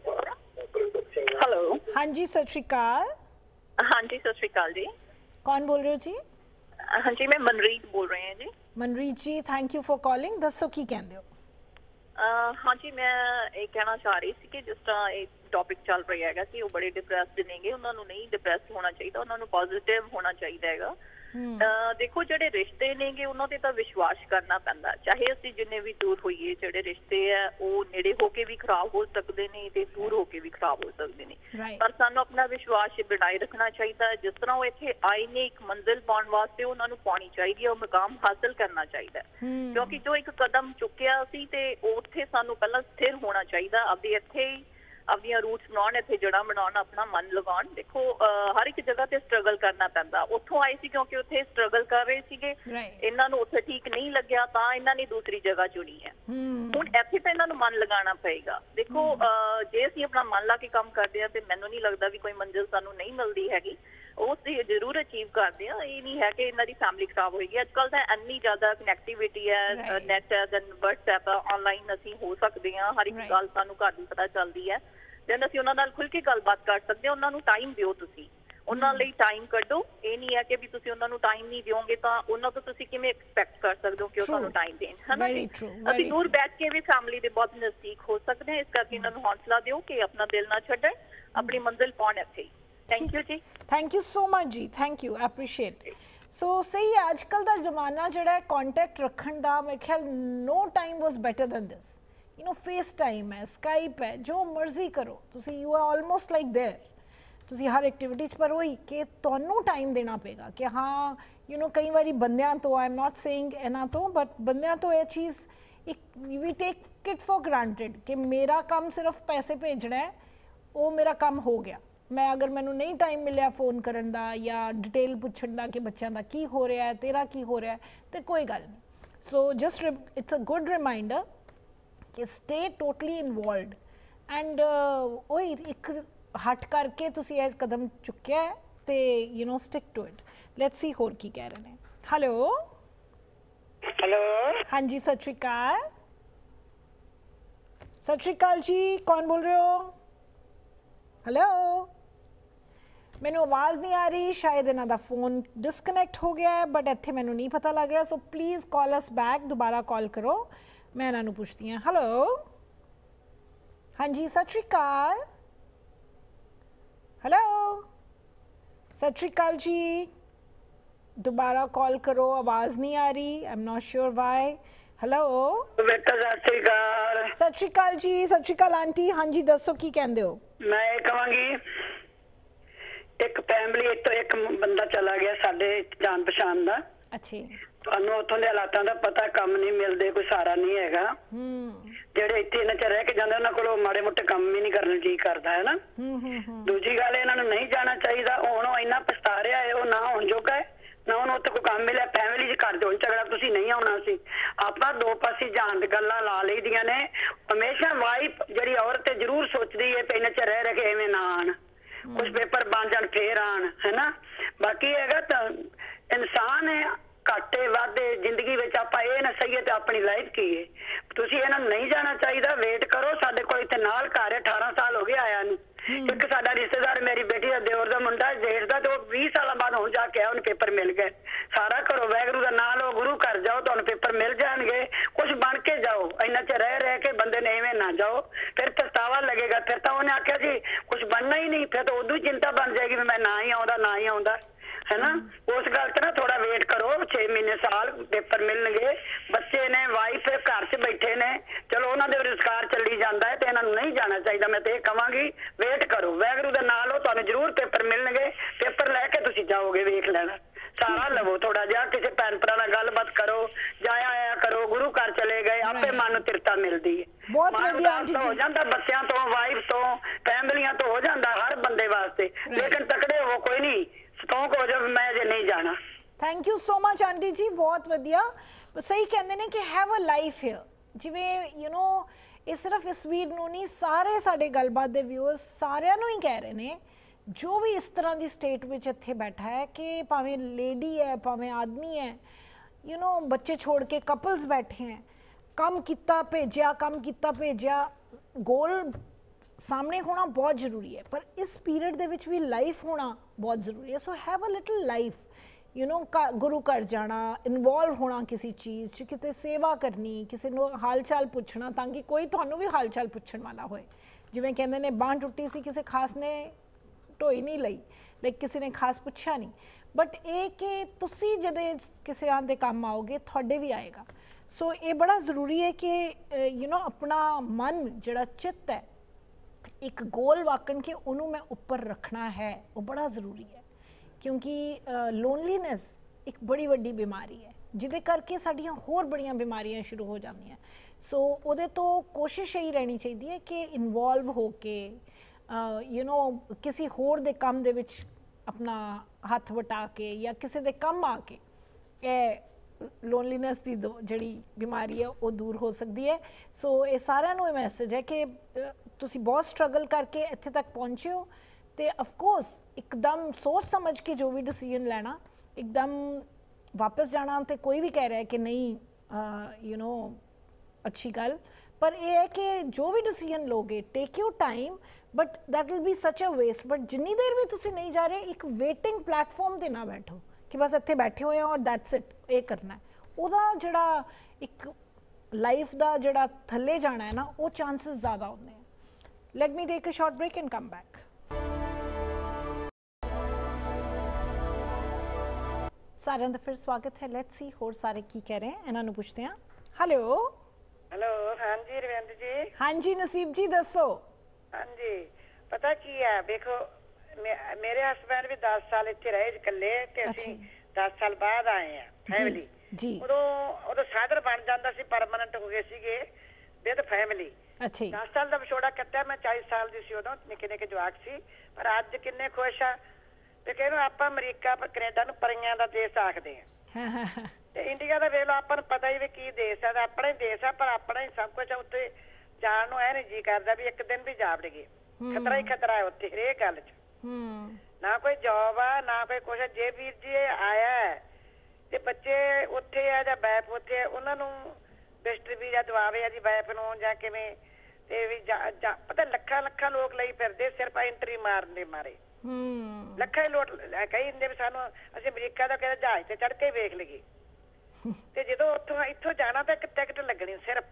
ਹੈਲੋ, ਹਾਂਜੀ ਸਤਿ ਸ਼੍ਰੀ ਅਕਾਲ। ਹਾਂਜੀ ਸਤਿ ਸ਼੍ਰੀ ਅਕਾਲ ਜੀ, ਕੌਣ ਬੋਲ ਰਹੇ ਹੋ ਜੀ? ਹਾਂਜੀ ਮੈਂ ਮਨਰੀਤ ਬੋਲ ਰਹੀ ਹਾਂ ਜੀ। ਮਨਰੀਤ ਜੀ ਥੈਂਕ ਯੂ ਫॉर ਕਾਲਿੰਗ, ਦੱਸੋ ਕੀ ਕਹਿੰਦੇ ਹੋ? ਹਾਂਜੀ ਮੈਂ ਇਹ ਕਹਿਣਾ ਚਾਹ ਰਹੀ ਸੀ ਕਿ ਜਿਸ ਤਰ੍ਹਾਂ ਇਹ ਟੌਪਿਕ ਚੱਲ ਰਿਹਾ ਹੈਗਾ ਕਿ ਉਹ ਬੜੇ ਡਿਪਰੈਸਡ ਨੇਗੇ, ਉਹਨਾਂ ਨੂੰ ਨਹੀਂ ਡਿਪਰੈਸ ਹੋਣਾ ਚਾਹੀਦਾ, ਉਹਨਾਂ ਨੂੰ ਪੋਜ਼ਿਟਿਵ ਹੋਣਾ ਚਾਹੀਦਾ ਹੈਗਾ। ਦੇਖੋ ਜਿਹੜੇ ਰਿਸ਼ਤੇ ਨੇਗੇ ਉਹਨਾਂ ਤੇ ਤਾਂ ਵਿਸ਼ਵਾਸ ਕਰਨਾ ਪੈਂਦਾ, ਚਾਹੇ ਅਸੀਂ ਜਿੰਨੇ ਵੀ ਦੂਰ ਹੋਈਏ। ਜਿਹੜੇ ਰਿਸ਼ਤੇ ਆ ਉਹ ਨੇੜੇ ਹੋ ਕੇ ਵੀ ਖਰਾਬ ਹੋ ਸਕਦੇ ਨੇ ਤੇ ਦੂਰ ਹੋ ਕੇ ਵੀ ਖਰਾਬ ਹੋ ਸਕਦੇ ਨੇ, ਪਰ ਸਾਨੂੰ ਆਪਣਾ ਵਿਸ਼ਵਾਸ ਬਣਾਏ ਰੱਖਣਾ ਚਾਹੀਦਾ। ਜਿਸ ਤਰ੍ਹਾਂ ਉਹ ਇੱਥੇ ਆਏ ਨੇ ਇੱਕ ਮੰਜ਼ਿਲ ਪਾਉਣ ਵਾਸਤੇ, ਉਹਨਾਂ ਨੂੰ ਪਾਉਣੀ ਚਾਹੀਦੀ ਹੈ, ਉਹ ਮੁਕਾਮ ਹਾਸਲ ਕਰਨਾ ਚਾਹੀਦਾ। ਕਿਉਂਕਿ ਜੋ ਇੱਕ ਕਦਮ ਚੁੱਕਿਆ ਸੀ ਤੇ ਉੱਥੇ ਸਾਨੂੰ ਪਹਿਲਾਂ ਸਥਿਰ ਹੋਣਾ ਚਾਹੀਦਾ, ਆਪਦੇ ਇੱਥੇ ਹੀ ਆਪਣੀਆਂ ਰੂਟਸ ਬਣਾਉਣ, ਇੱਥੇ ਜੜ੍ਹਾਂ ਬਣਾਉਣ, ਆਪਣਾ ਮਨ ਲਗਾਉਣ। ਦੇਖੋ ਹਰ ਇੱਕ ਜਗ੍ਹਾ ਤੇ ਸਟਰਗਲ ਕਰਨਾ ਪੈਂਦਾ। ਉੱਥੋਂ ਆਏ ਸੀ ਕਿਉਂਕਿ ਉੱਥੇ ਸਟਰਗਲ ਕਰ ਰਹੇ ਸੀਗੇ, ਇਹਨਾਂ ਨੂੰ ਉੱਥੇ ਠੀਕ ਨਹੀਂ ਲੱਗਿਆ ਤਾਂ ਇਹਨਾਂ ਨੇ ਦੂਸਰੀ ਜਗ੍ਹਾ ਚੁਣੀ ਹੈ। ਹੁਣ ਇੱਥੇ ਤਾਂ ਇਹਨਾਂ ਨੂੰ ਮਨ ਲਗਾਉਣਾ ਪਏਗਾ। ਦੇਖੋ ਜੇ ਅਸੀਂ ਆਪਣਾ ਮਨ ਲਾ ਕੇ ਕੰਮ ਕਰਦੇ ਹਾਂ ਤੇ ਮੈਨੂੰ ਨਹੀਂ ਲੱਗਦਾ ਵੀ ਕੋਈ ਮੰਜ਼ਿਲ ਸਾਨੂੰ ਨਹੀਂ ਮਿਲਦੀ ਹੈਗੀ, ਉਹ ਅਸੀਂ ਜ਼ਰੂਰ ਅਚੀਵ ਕਰਦੇ ਹਾਂ। ਇਹ ਨਹੀਂ ਹੈ ਕਿ ਇਹਨਾਂ ਦੀ ਫੈਮਿਲੀ ਖਰਾਬ ਹੋਏਗੀ। ਅੱਜ ਕੱਲ੍ਹ ਤਾਂ ਇੰਨੀ ਜ਼ਿਆਦਾ ਕਨੈਕਟੀਵਿਟੀ ਹੈ, ਨੈਟ ਹੈ, ਦੈਨ ਵਟਸਐਪ, ਆਨਲਾਈਨ ਅਸੀਂ ਹੋ ਸਕਦੇ ਹਾਂ, ਹਰ ਇੱਕ ਗੱਲ ਸਾਨੂੰ ਘਰ ਦੀ ਪਤਾ ਚੱਲਦੀ ਹੈ। ਦੈਨ ਅਸੀਂ ਉਹਨਾਂ ਨਾਲ ਖੁੱਲ੍ਹ ਕੇ ਗੱਲਬਾਤ ਕਰ ਸਕਦੇ ਹਾਂ। ਉਹਨਾਂ ਨੂੰ ਟਾਈਮ ਦਿਓ, ਤੁਸੀਂ ਉਹਨਾਂ ਲਈ ਟਾਈਮ ਕੱਢੋ। ਇਹ ਨਹੀਂ ਹੈ ਕਿ ਵੀ ਤੁਸੀਂ ਉਹਨਾਂ ਨੂੰ ਟਾਈਮ ਨਹੀਂ ਦਿਓਗੇ ਤਾਂ ਉਹਨਾਂ ਤੋਂ ਤੁਸੀਂ ਕਿਵੇਂ ਐਕਸਪੈਕਟ ਕਰ ਸਕਦੇ ਹੋ ਕਿ ਉਹ ਤੁਹਾਨੂੰ ਟਾਈਮ ਦੇਣ, ਹੈ ਨਾ ਜੀ। ਅਸੀਂ ਦੂਰ ਬੈਠ ਕੇ ਵੀ ਫੈਮਿਲੀ ਦੇ ਬਹੁਤ ਨਜ਼ਦੀਕ ਹੋ ਸਕਦੇ ਹਾਂ। ਇਸ ਕਰਕੇ ਇਹਨਾਂ ਨੂੰ ਹੌਸਲਾ ਦਿਓ ਕਿ ਆਪਣਾ ਦਿਲ ਨਾ ਛੱਡਣ, ਆਪਣੀ ਮੰਜ਼ਿਲ ਪਾਉਣ ਇੱਥੇ ਹੀ। ਥੈਂਕ ਯੂ ਜੀ, ਥੈਂਕ ਯੂ ਸੋ ਮਚ ਜੀ, ਥੈਂਕ ਯੂ, ਐਪਰੀਸ਼ੀਏਟ। ਸੋ ਸਹੀ ਹੈ, ਅੱਜ ਕੱਲ੍ਹ ਦਾ ਜ਼ਮਾਨਾ ਜਿਹੜਾ ਹੈ ਕੰਟੈਕਟ ਰੱਖਣ ਦਾ, ਮੇਰੇ ਖਿਆਲ no time was better than this. You know FaceTime ਹੈ, ਸਕਾਈਪ ਹੈ, ਜੋ ਮਰਜ਼ੀ ਕਰੋ ਤੁਸੀਂ, you are almost like there ਤੁਸੀਂ ਹਰ ਐਕਟੀਵਿਟੀ 'ਚ। ਪਰ ਉਹੀ ਕਿ ਤੁਹਾਨੂੰ ਟਾਈਮ ਦੇਣਾ ਪਏਗਾ ਕਿ ਹਾਂ ਯੂ ਨੋ ਕਈ ਵਾਰੀ ਬੰਦਿਆਂ ਤੋਂ, ਆਈ ਐਮ ਨੋਟ ਸੇਇੰਗ ਇਹਨਾਂ ਤੋਂ, ਬਟ ਬੰਦਿਆਂ ਤੋਂ ਇਹ ਚੀਜ਼ ਇੱਕ we take it for granted ਕਿ ਮੇਰਾ ਕੰਮ ਸਿਰਫ ਪੈਸੇ ਭੇਜਣਾ ਹੈ, ਉਹ ਮੇਰਾ ਕੰਮ ਹੋ ਗਿਆ। ਮੈਂ ਅਗਰ ਮੈਨੂੰ ਨਹੀਂ ਟਾਈਮ ਮਿਲਿਆ ਫੋਨ ਕਰਨ ਦਾ ਜਾਂ ਡਿਟੇਲ ਪੁੱਛਣ ਦਾ ਕਿ ਬੱਚਿਆਂ ਦਾ ਕੀ ਹੋ ਰਿਹਾ ਹੈ, ਤੇਰਾ ਕੀ ਹੋ ਰਿਹਾ ਹੈ, ਤੇ ਕੋਈ ਗੱਲ ਨਹੀਂ। So just it's a good reminder ਕਿ ਸਟੇ ਟੋਟਲੀ ਇਨਵੋਲਵਡ ਐਂਡ ਉਹੀ ਇੱਕ ਹਟ ਕਰਕੇ ਤੁਸੀਂ ਇਹ ਕਦਮ ਚੁੱਕਿਆ ਹੈ ਤੇ you know stick to it. Let's see ਹੋਰ ਕੀ ਕਹਿ ਰਹੇ ਨੇ। ਹੈਲੋ ਹੈਲੋ, ਹਾਂਜੀ ਸਤਿ ਸ਼੍ਰੀ ਅਕਾਲ। ਸਤਿ ਸ਼੍ਰੀ ਅਕਾਲ ਜੀ, ਕੌਣ ਬੋਲ ਰਹੇ ਹੋ? ਹੈਲੋ, ਮੈਨੂੰ ਆਵਾਜ਼ ਨਹੀਂ ਆ ਰਹੀ, ਸ਼ਾਇਦ ਇਹਨਾਂ ਦਾ ਫੋਨ ਡਿਸਕਨੈਕਟ ਹੋ ਗਿਆ ਹੈ, ਬਟ ਇੱਥੇ ਮੈਨੂੰ ਨਹੀਂ ਪਤਾ ਲੱਗ ਰਿਹਾ। So please call us back, ਦੁਬਾਰਾ ਕਾਲ ਕਰੋ, ਮੈਂ ਇਹਨਾਂ ਨੂੰ ਪੁੱਛਦੀ ਹਾਂ। ਹੈਲੋ ਹਾਂਜੀ ਸਤਿ ਸ਼੍ਰੀ ਅਕਾਲ। ਹੈਲੋ ਸਤਿ ਸ਼੍ਰੀ ਅਕਾਲ ਜੀ, ਦੁਬਾਰਾ ਕਾਲ ਕਰੋ, ਆਵਾਜ਼ ਨਹੀਂ ਆ ਰਹੀ, I am not sure why. Hello ਬੇਟਾ ਸਤਿ ਸ਼੍ਰੀ ਅਕਾਲ। ਸਤਿ ਸ਼੍ਰੀ ਅਕਾਲ ਜੀ, ਸਤਿ ਸ਼੍ਰੀ ਅਕਾਲ ਆਂਟੀ। ਹਾਂਜੀ ਦੱਸੋ ਕੀ ਕਹਿੰਦੇ ਹੋ? ਮੈਂ ਇਹ ਕਹਾਂਗੀ ਇੱਕ ਫੈਮਿਲੀ ਇੱਥੋਂ ਇੱਕ ਬੰਦਾ ਚਲਾ ਗਿਆ ਸਾਡੇ ਜਾਣ ਪਛਾਣ ਦਾ। ਅੱਛਾ, ਤੁਹਾਨੂੰ ਉੱਥੋਂ ਦੇ ਹਾਲਾਤਾਂ ਦਾ ਪਤਾ, ਕੰਮ ਨਹੀਂ ਮਿਲਦੇ, ਕੋਈ ਸਹਾਰਾ ਨਹੀਂ ਹੈਗਾ। ਜਿਹੜੇ ਇੱਥੇ ਇਹਨਾਂ ਚ ਰਹਿ ਕੇ ਜਾਂਦੇ ਉਹਨਾਂ ਕੋਲੋਂ ਮਾੜੇ ਮੋਟੇ ਕੰਮ ਵੀ ਨਹੀਂ ਕਰਨ ਜੀ ਕਰਦਾ, ਹੈ ਨਾ। ਦੂਜੀ ਗੱਲ ਇਹਨਾਂ ਨੂੰ ਨਹੀਂ ਜਾਣਾ ਚਾਹੀਦਾ। ਹੁਣ ਉਹ ਇੰਨਾ ਪਛਤਾ ਰਿਹਾ ਹੈ, ਉਹ ਨਾ ਹੁਣ ਜੋਗਾ ਹੈ ਨਾ ਉਹਨੂੰ ਉੱਥੇ ਕੋਈ ਕੰਮ ਮਿਲਿਆ। ਫੈਮਿਲੀ 'ਚ ਘਰ ਦੇ ਝਗੜਾ, ਤੁਸੀਂ ਨਹੀਂ ਆਉਣਾ ਸੀ। ਆਪਾਂ ਦੋ ਪਾਸੇ ਜਾਣ ਦੀ ਗੱਲਾਂ ਲਾ ਲਈਆਂ ਨੇ। ਹਮੇਸ਼ਾ ਵਾਈਫ ਜਿਹੜੀ ਔਰਤ ਹੈ ਜ਼ਰੂਰ ਸੋਚਦੀ ਹੈ ਕਿ ਇਹਨਾਂ 'ਚ ਰਹਿ ਰਹਿ ਕੇ ਐਵੇਂ ਨਾ ਆਣ, ਕੁਛ ਪੇਪਰ ਬਣ ਜਾਣ ਫੇਰ ਆਣ, ਹੈ ਨਾ। ਬਾਕੀ ਹੈਗਾ ਤਾਂ ਇਨਸਾਨ ਹੈ, ਘਾਟੇ ਵਾਧੇ ਜ਼ਿੰਦਗੀ ਵਿੱਚ ਆਪਾਂ ਇਹ ਨਾ ਸਹੀਏ ਤੇ ਆਪਣੀ ਲਾਈਫ ਕੀ ਹੈ। ਤੁਸੀਂ ਇਹਨਾਂ ਨੂੰ ਨਹੀਂ ਜਾਣਾ ਚਾਹੀਦਾ। ਵੇਟ ਕਰੋ, ਸਾਡੇ ਕੋਲ ਇੱਥੇ ਨਾਲ ਘਰ ਹੈ, 18 ਸਾਲ ਹੋ ਗਏ ਆਇਆ ਨੂੰ। ਇੱਕ ਸਾਡਾ ਰਿਸ਼ਤੇਦਾਰ, ਮੇਰੀ ਬੇਟੀ ਦਾ ਦਿਓਰ ਦਾ ਮੁੰਡਾ, ਜੇਠ ਦਾ, ਤੇ ਉਹ 20 ਸਾਲਾਂ ਬਾਅਦ ਹੁਣ ਜਾ ਕੇ ਆਇਆ, ਉਹਨੂੰ ਪੇਪਰ ਮਿਲ ਗਏ। ਸਾਰਾ ਕਰੋ, ਵਾਹਿਗੁਰੂ ਦਾ ਨਾਂ ਲਓ, ਗੁਰੂ ਘਰ ਜਾਓ, ਤੁਹਾਨੂੰ ਪੇਪਰ ਮਿਲ ਜਾਣਗੇ। ਕੁਛ ਬਣ ਕੇ ਜਾਓ, ਇਹਨਾਂ 'ਚ ਰਹਿ ਰਹਿ ਕੇ ਬੰਦੇ ਨੇ ਐਵੇਂ ਨਾ ਜਾਓ, ਫਿਰ ਪਛਤਾਵਾ ਲੱਗੇਗਾ। ਫਿਰ ਤਾਂ ਉਹਨੇ ਆਖਿਆ ਜੀ ਕੁਛ ਬਣਨਾ ਹੀ ਨਹੀਂ, ਫਿਰ ਤਾਂ ਉਦੋਂ ਹੀ ਚਿੰਤਾ ਬਣ ਜਾਏਗੀ ਵੀ ਮੈਂ ਨਾ ਹੀ ਆਉਂਦਾ, ਨਾ ਹੀ ਆਉਂਦਾ, ਹੈ ਨਾ। ਉਸ ਗੱਲ 'ਚ ਨਾ ਥੋੜਾ ਵੇਟ ਕਰੋ, 6 ਮਹੀਨੇ ਸਾਲ ਪੇਪਰ ਮਿਲਣਗੇ। ਬੱਚੇ ਨੇ, ਵਾਈਫ ਘਰ 'ਚ ਬੈਠੇ ਨੇ, ਚਲੋ ਉਹਨਾਂ ਦੇ ਰੁਜ਼ਗਾਰ ਚੱਲੀ ਜਾਂਦਾ ਹੈ ਤੇ ਇਹਨਾਂ ਨੂੰ ਨਹੀਂ ਜਾਣਾ ਚਾਹੀਦਾ। ਮੈਂ ਤੇ ਇਹ ਕਹਾਂਗੀ ਵੇਟ ਕਰੋ, ਵਾਹਿਗੁਰੂ ਦਾ ਨਾਂ ਲਓ, ਤੁਹਾਨੂੰ ਜ਼ਰੂਰ ਪੇਪਰ ਮਿਲਣਗੇ। ਪੇਪਰ ਲੈ ਕੇ ਤੁਸੀਂ ਜਾਓਗੇ, ਵੇਖ ਲੈਣਾ। ਸਹਾਰਾ ਲਵੋ ਥੋੜਾ ਜਿਹਾ, ਕਿਸੇ ਭੈਣ ਭਰਾ ਨਾਲ ਗੱਲਬਾਤ ਕਰੋ, ਜਾਇਆ ਆਇਆ ਕਰੋ, ਗੁਰੂ ਘਰ ਚਲੇ ਗਏ, ਆਪੇ ਮਨ ਤਿਰਤਾ ਮਿਲਦੀ ਹੈ। ਬਹੁਤ ਵਧੀਆ ਆਂਟੀ ਜੀ। ਹੋ ਜਾਂਦਾ ਬੱਚਿਆਂ ਤੋਂ, ਵਾਈਫ ਤੋਂ, ਫੈਮਲੀਆਂ ਤੋਂ ਹੋ ਜਾਂਦਾ ਹਰ ਬੰਦੇ ਵਾਸਤੇ, ਲੇਕਿਨ ਤਕੜੇ ਹੋ ਕੋਈ ਨਹੀਂ, ਸਟਰੋਂਗ ਹੋ ਜਾਵੇ ਮੈਂ ਅਜੇ ਨਹੀਂ ਜਾਣਾ। Thank you so much aunty ਜੀ, ਬਹੁਤ ਵਧੀਆ। ਸਹੀ ਕਹਿੰਦੇ ਨੇ ਕਿ ਹੈਵ ਅ ਲਾਈਫ ਹੇਅਰ, ਜਿਵੇਂ ਇਹ ਸਿਰਫ ਇਸ ਵੀਰ ਨੂੰ ਨਹੀਂ, ਸਾਰੇ ਸਾਡੇ ਗੱਲਬਾਤ ਦੇ ਵਿਊਅਰਸ ਸਾਰਿਆਂ ਨੂੰ ਹੀ ਕਹਿ ਰਹੇ ਨੇ, ਜੋ ਵੀ ਇਸ ਤਰ੍ਹਾਂ ਦੀ ਸਟੇਟ ਵਿੱਚ ਇੱਥੇ ਬੈਠਾ ਹੈ, ਕਿ ਭਾਵੇਂ ਲੇਡੀ ਹੈ ਭਾਵੇਂ ਆਦਮੀ ਹੈ, ਬੱਚੇ ਛੋੜ ਕੇ ਕਪਲਸ ਬੈਠੇ हैं, ਕੰਮ ਕੀਤਾ ਭੇਜਿਆ, ਗੋਲ ਸਾਹਮਣੇ ਹੋਣਾ ਬਹੁਤ ਜ਼ਰੂਰੀ ਹੈ, ਪਰ ਇਸ ਪੀਰੀਅਡ ਦੇ ਵਿੱਚ ਵੀ ਲਾਈਫ ਹੋਣਾ ਬਹੁਤ ਜ਼ਰੂਰੀ ਹੈ। So have a little life, ਗੁਰੂ ਘਰ ਜਾਣਾ, ਇਨਵੋਲਵ ਹੋਣਾ ਕਿਸੇ ਚੀਜ਼ 'ਚ, ਕਿਤੇ ਸੇਵਾ ਕਰਨੀ, ਕਿਸੇ ਨੂੰ ਹਾਲ ਚਾਲ ਪੁੱਛਣਾ, ਤਾਂ ਕਿ ਕੋਈ ਤੁਹਾਨੂੰ ਵੀ ਹਾਲ ਚਾਲ ਪੁੱਛਣ ਵਾਲਾ ਹੋਏ। ਜਿਵੇਂ ਕਹਿੰਦੇ ਨੇ ਬਾਂਹ ਟੁੱਟੀ ਸੀ, ਕਿਸੇ ਖਾਸ ਨੇ ਢੋਈ ਨਹੀਂ ਲਈ, ਲਾਈਕ ਕਿਸੇ ਨੇ ਖਾਸ ਪੁੱਛਿਆ ਨਹੀਂ, ਬਟ ਇਹ ਕਿ ਤੁਸੀਂ ਜਦੋਂ ਕਿਸੇ ਦੇ ਕੰਮ ਆਓਗੇ ਤੁਹਾਡੇ ਵੀ ਆਏਗਾ। ਸੋ ਇਹ ਬੜਾ ਜ਼ਰੂਰੀ ਹੈ ਕਿ ਆਪਣਾ ਮਨ ਜਿਹੜਾ ਚਿੱਤ ਹੈ, ਇੱਕ ਗੋਲ ਵਾਕਣ ਕੇ ਉਹਨੂੰ ਮੈਂ ਉੱਪਰ ਰੱਖਣਾ ਹੈ, ਉਹ ਬੜਾ ਜ਼ਰੂਰੀ ਹੈ, ਕਿਉਂਕਿ ਲੋਨਲੀਨੈਸ ਇੱਕ ਬੜੀ ਵੱਡੀ ਬਿਮਾਰੀ ਹੈ, ਜਿਹਦੇ ਕਰਕੇ ਸਾਡੀਆਂ ਹੋਰ ਬੜੀਆਂ ਬਿਮਾਰੀਆਂ ਸ਼ੁਰੂ ਹੋ ਜਾਂਦੀਆਂ। ਸੋ ਉਹਦੇ ਤੋਂ ਕੋਸ਼ਿਸ਼ ਇਹੀ ਰਹਿਣੀ ਚਾਹੀਦੀ ਹੈ ਕਿ ਇਨਵੋਲਵ ਹੋ ਕੇ ਕਿਸੇ ਹੋਰ ਦੇ ਕੰਮ ਦੇ ਵਿੱਚ ਆਪਣਾ ਹੱਥ ਵਟਾ ਕੇ ਜਾਂ ਕਿਸੇ ਦੇ ਕੰਮ ਆ ਕੇ ਇਹ ਲੋਨਲੀਨੈਸ ਦੀ ਜਿਹੜੀ ਬਿਮਾਰੀ ਹੈ ਉਹ ਦੂਰ ਹੋ ਸਕਦੀ ਹੈ। ਸੋ ਇਹ ਸਾਰਿਆਂ ਨੂੰ ਇਹ ਮੈਸੇਜ ਹੈ ਕਿ ਤੁਸੀਂ ਬਹੁਤ ਸਟਰਗਲ ਕਰਕੇ ਇੱਥੇ ਤੱਕ ਪਹੁੰਚੇ ਹੋ, ਤੇ ਅਫਕੋਰਸ ਇੱਕਦਮ ਸੋਚ ਸਮਝ ਕੇ ਜੋ ਵੀ ਡਿਸੀਜਨ ਲੈਣਾ, ਇੱਕਦਮ ਵਾਪਸ ਜਾਣਾ ਤੇ ਕੋਈ ਵੀ ਕਹਿ ਰਿਹਾ ਕਿ ਨਹੀਂ ਅੱਛੀ ਗੱਲ, ਪਰ ਇਹ ਹੈ ਕਿ ਜੋ ਵੀ ਡਿਸੀਜਨ ਲੋਗੇ take you time, but that will be such a waste. But ਜਿੰਨੀ ਦੇਰ ਵੀ ਤੁਸੀਂ ਨਹੀਂ ਜਾ ਰਹੇ, ਇੱਕ ਵੇਟਿੰਗ ਪਲੇਟਫਾਰਮ ਤੇ ਨਾ ਬੈਠੋ ਕਿ ਬਸ ਇੱਥੇ ਬੈਠੇ ਹੋਏ ਆ ਔਰ ਦੈਟਸ ਇਟ, ਇਹ ਕਰਨਾ। ਉਹਦਾ ਜਿਹੜਾ ਇੱਕ ਲਾਈਫ ਦਾ ਜਿਹੜਾ ਥੱਲੇ ਜਾਣਾ ਹੈ ਨਾ, ਉਹ ਚਾਂਸਸ ਜ਼ਿਆਦਾ ਹੁੰਦੇ ਆ। Let me take a short break and come back. ਸਾਰਿਆਂ ਦਾ ਫਿਰ ਸਵਾਗਤ ਹੈ। ਲੈਟਸ ਸੀ ਹੋਰ ਸਾਰੇ ਕੀ ਕਹਿ ਰਹੇ ਹਨ, ਇਹਨਾਂ ਨੂੰ ਪੁੱਛਦੇ ਹਾਂ। ਹੈਲੋ ਹਾਂਜੀ ਰਵਿੰਦਰ ਜੀ। ਹਾਂਜੀ ਨਸੀਬ ਜੀ ਦੱਸੋ। ਹਾਂਜੀ ਪਤਾ ਕੀ ਹੈ, ਵੇਖੋ ਮੇਰੇ ਹਸਬੰਡ ਵੀ 10 ਸਾਲ ਇੱਥੇ ਰਹੇ ਇਕੱਲੇ, ਤੇ ਅਸੀਂ 10 ਸਾਲ ਬਾਅਦ ਆਏ ਆ ਫੈਮਿਲੀ ਜੀ। ਉਦੋਂ ਸਾਧਰ ਬਣ ਜਾਂਦਾ ਸੀ, ਪਰਮਾਨੈਂਟ ਹੋ ਗਏ ਸੀਗੇ ਵਿਦ ਫੈਮਿਲੀ। ਅੱਛਾ 10 ਸਾਲ ਦਾ ਵਿਛੋੜਾ ਕੱਟਿਆ, ਮੈਂ 40 ਸਾਲ ਦੀ ਸੀ ਉਦੋਂ, ਨਿੱਕੇ ਨਿੱਕੇ ਜਵਾਕ ਸੀ, ਪਰ ਅੱਜ ਕਿੰਨੇ ਖੁਸ਼ ਆ। ਤੇ ਕਹਿੰਦੇ ਆਪਾਂ ਅਮਰੀਕਾ ਪਰ ਕੈਨੇਡਾ ਨੂੰ ਪਰੀਆਂ ਦਾ ਦੇਸ਼ ਆਖਦੇ ਆ, ਤੇ ਇੰਡੀਆ ਦਾ ਵੇਖ ਲਓ, ਆਪਾਂ ਨੂੰ ਪਤਾ ਹੀ ਵੀ ਕੀ ਦੇਸ਼ ਆ, ਆਪਣਾ ਹੀ ਦੇਸ਼ ਆ, ਪਰ ਆਪਣਾ ਹੀ ਸਭ ਕੁਝ। ਉੱਥੇ ਜਾਣ ਨੂੰ ਐ ਨੀ ਜੀ ਕਰਦਾ ਵੀ ਇੱਕ ਦਿਨ ਵੀ ਜਾ ਵੜੀਏ, ਖਤਰਾ ਹੀ ਖਤਰਾ ਹੈ ਉੱਥੇ ਹਰੇਕ ਗੱਲ 'ਚ। ਨਾ ਕੋਈ ਜੌਬ ਆ ਨਾ ਕੋਈ ਕੁਛ। ਜੇ ਵੀਰ ਜੀ ਆਇਆ ਤੇ ਬੱਚੇ ਉੱਥੇ ਆ ਜਾਂ ਵਾਈਫ ਉੱਥੇ ਆ, ਉਹਨਾਂ ਨੂੰ ਵਿਜ਼ਟਰ ਵੀਜ਼ਾ ਦਵਾਵੇ ਆ ਜੀ ਵਾਈਫ ਨੂੰ ਜਾਂ ਕਿਵੇਂ, ਤੇ ਵੀ ਪਤਾ ਲੱਖਾਂ ਲੋਕ ਲਈ ਫਿਰਦੇ ਸਿਰਫ ਐਂਟਰੀ ਮਾਰਨ ਦੇ ਮਾਰੇ। ਲੱਖਾਂ ਹੀ ਲੋਕ ਕਹੀ ਹੁੰਦੇ ਵੀ ਸਾਨੂੰ ਅਸੀਂ ਅਮਰੀਕਾ ਦਾ ਕਹਿੰਦੇ ਜਹਾਜ਼ ਤੇ ਚੜ ਕੇ ਵੇਖ ਲਈਏ, ਤੇ ਜਦੋਂ ਇੱਥੋਂ ਜਾਣਾ ਤਾਂ ਇੱਕ ਟਿਕਟ ਲੱਗਣੀ ਸਿਰਫ।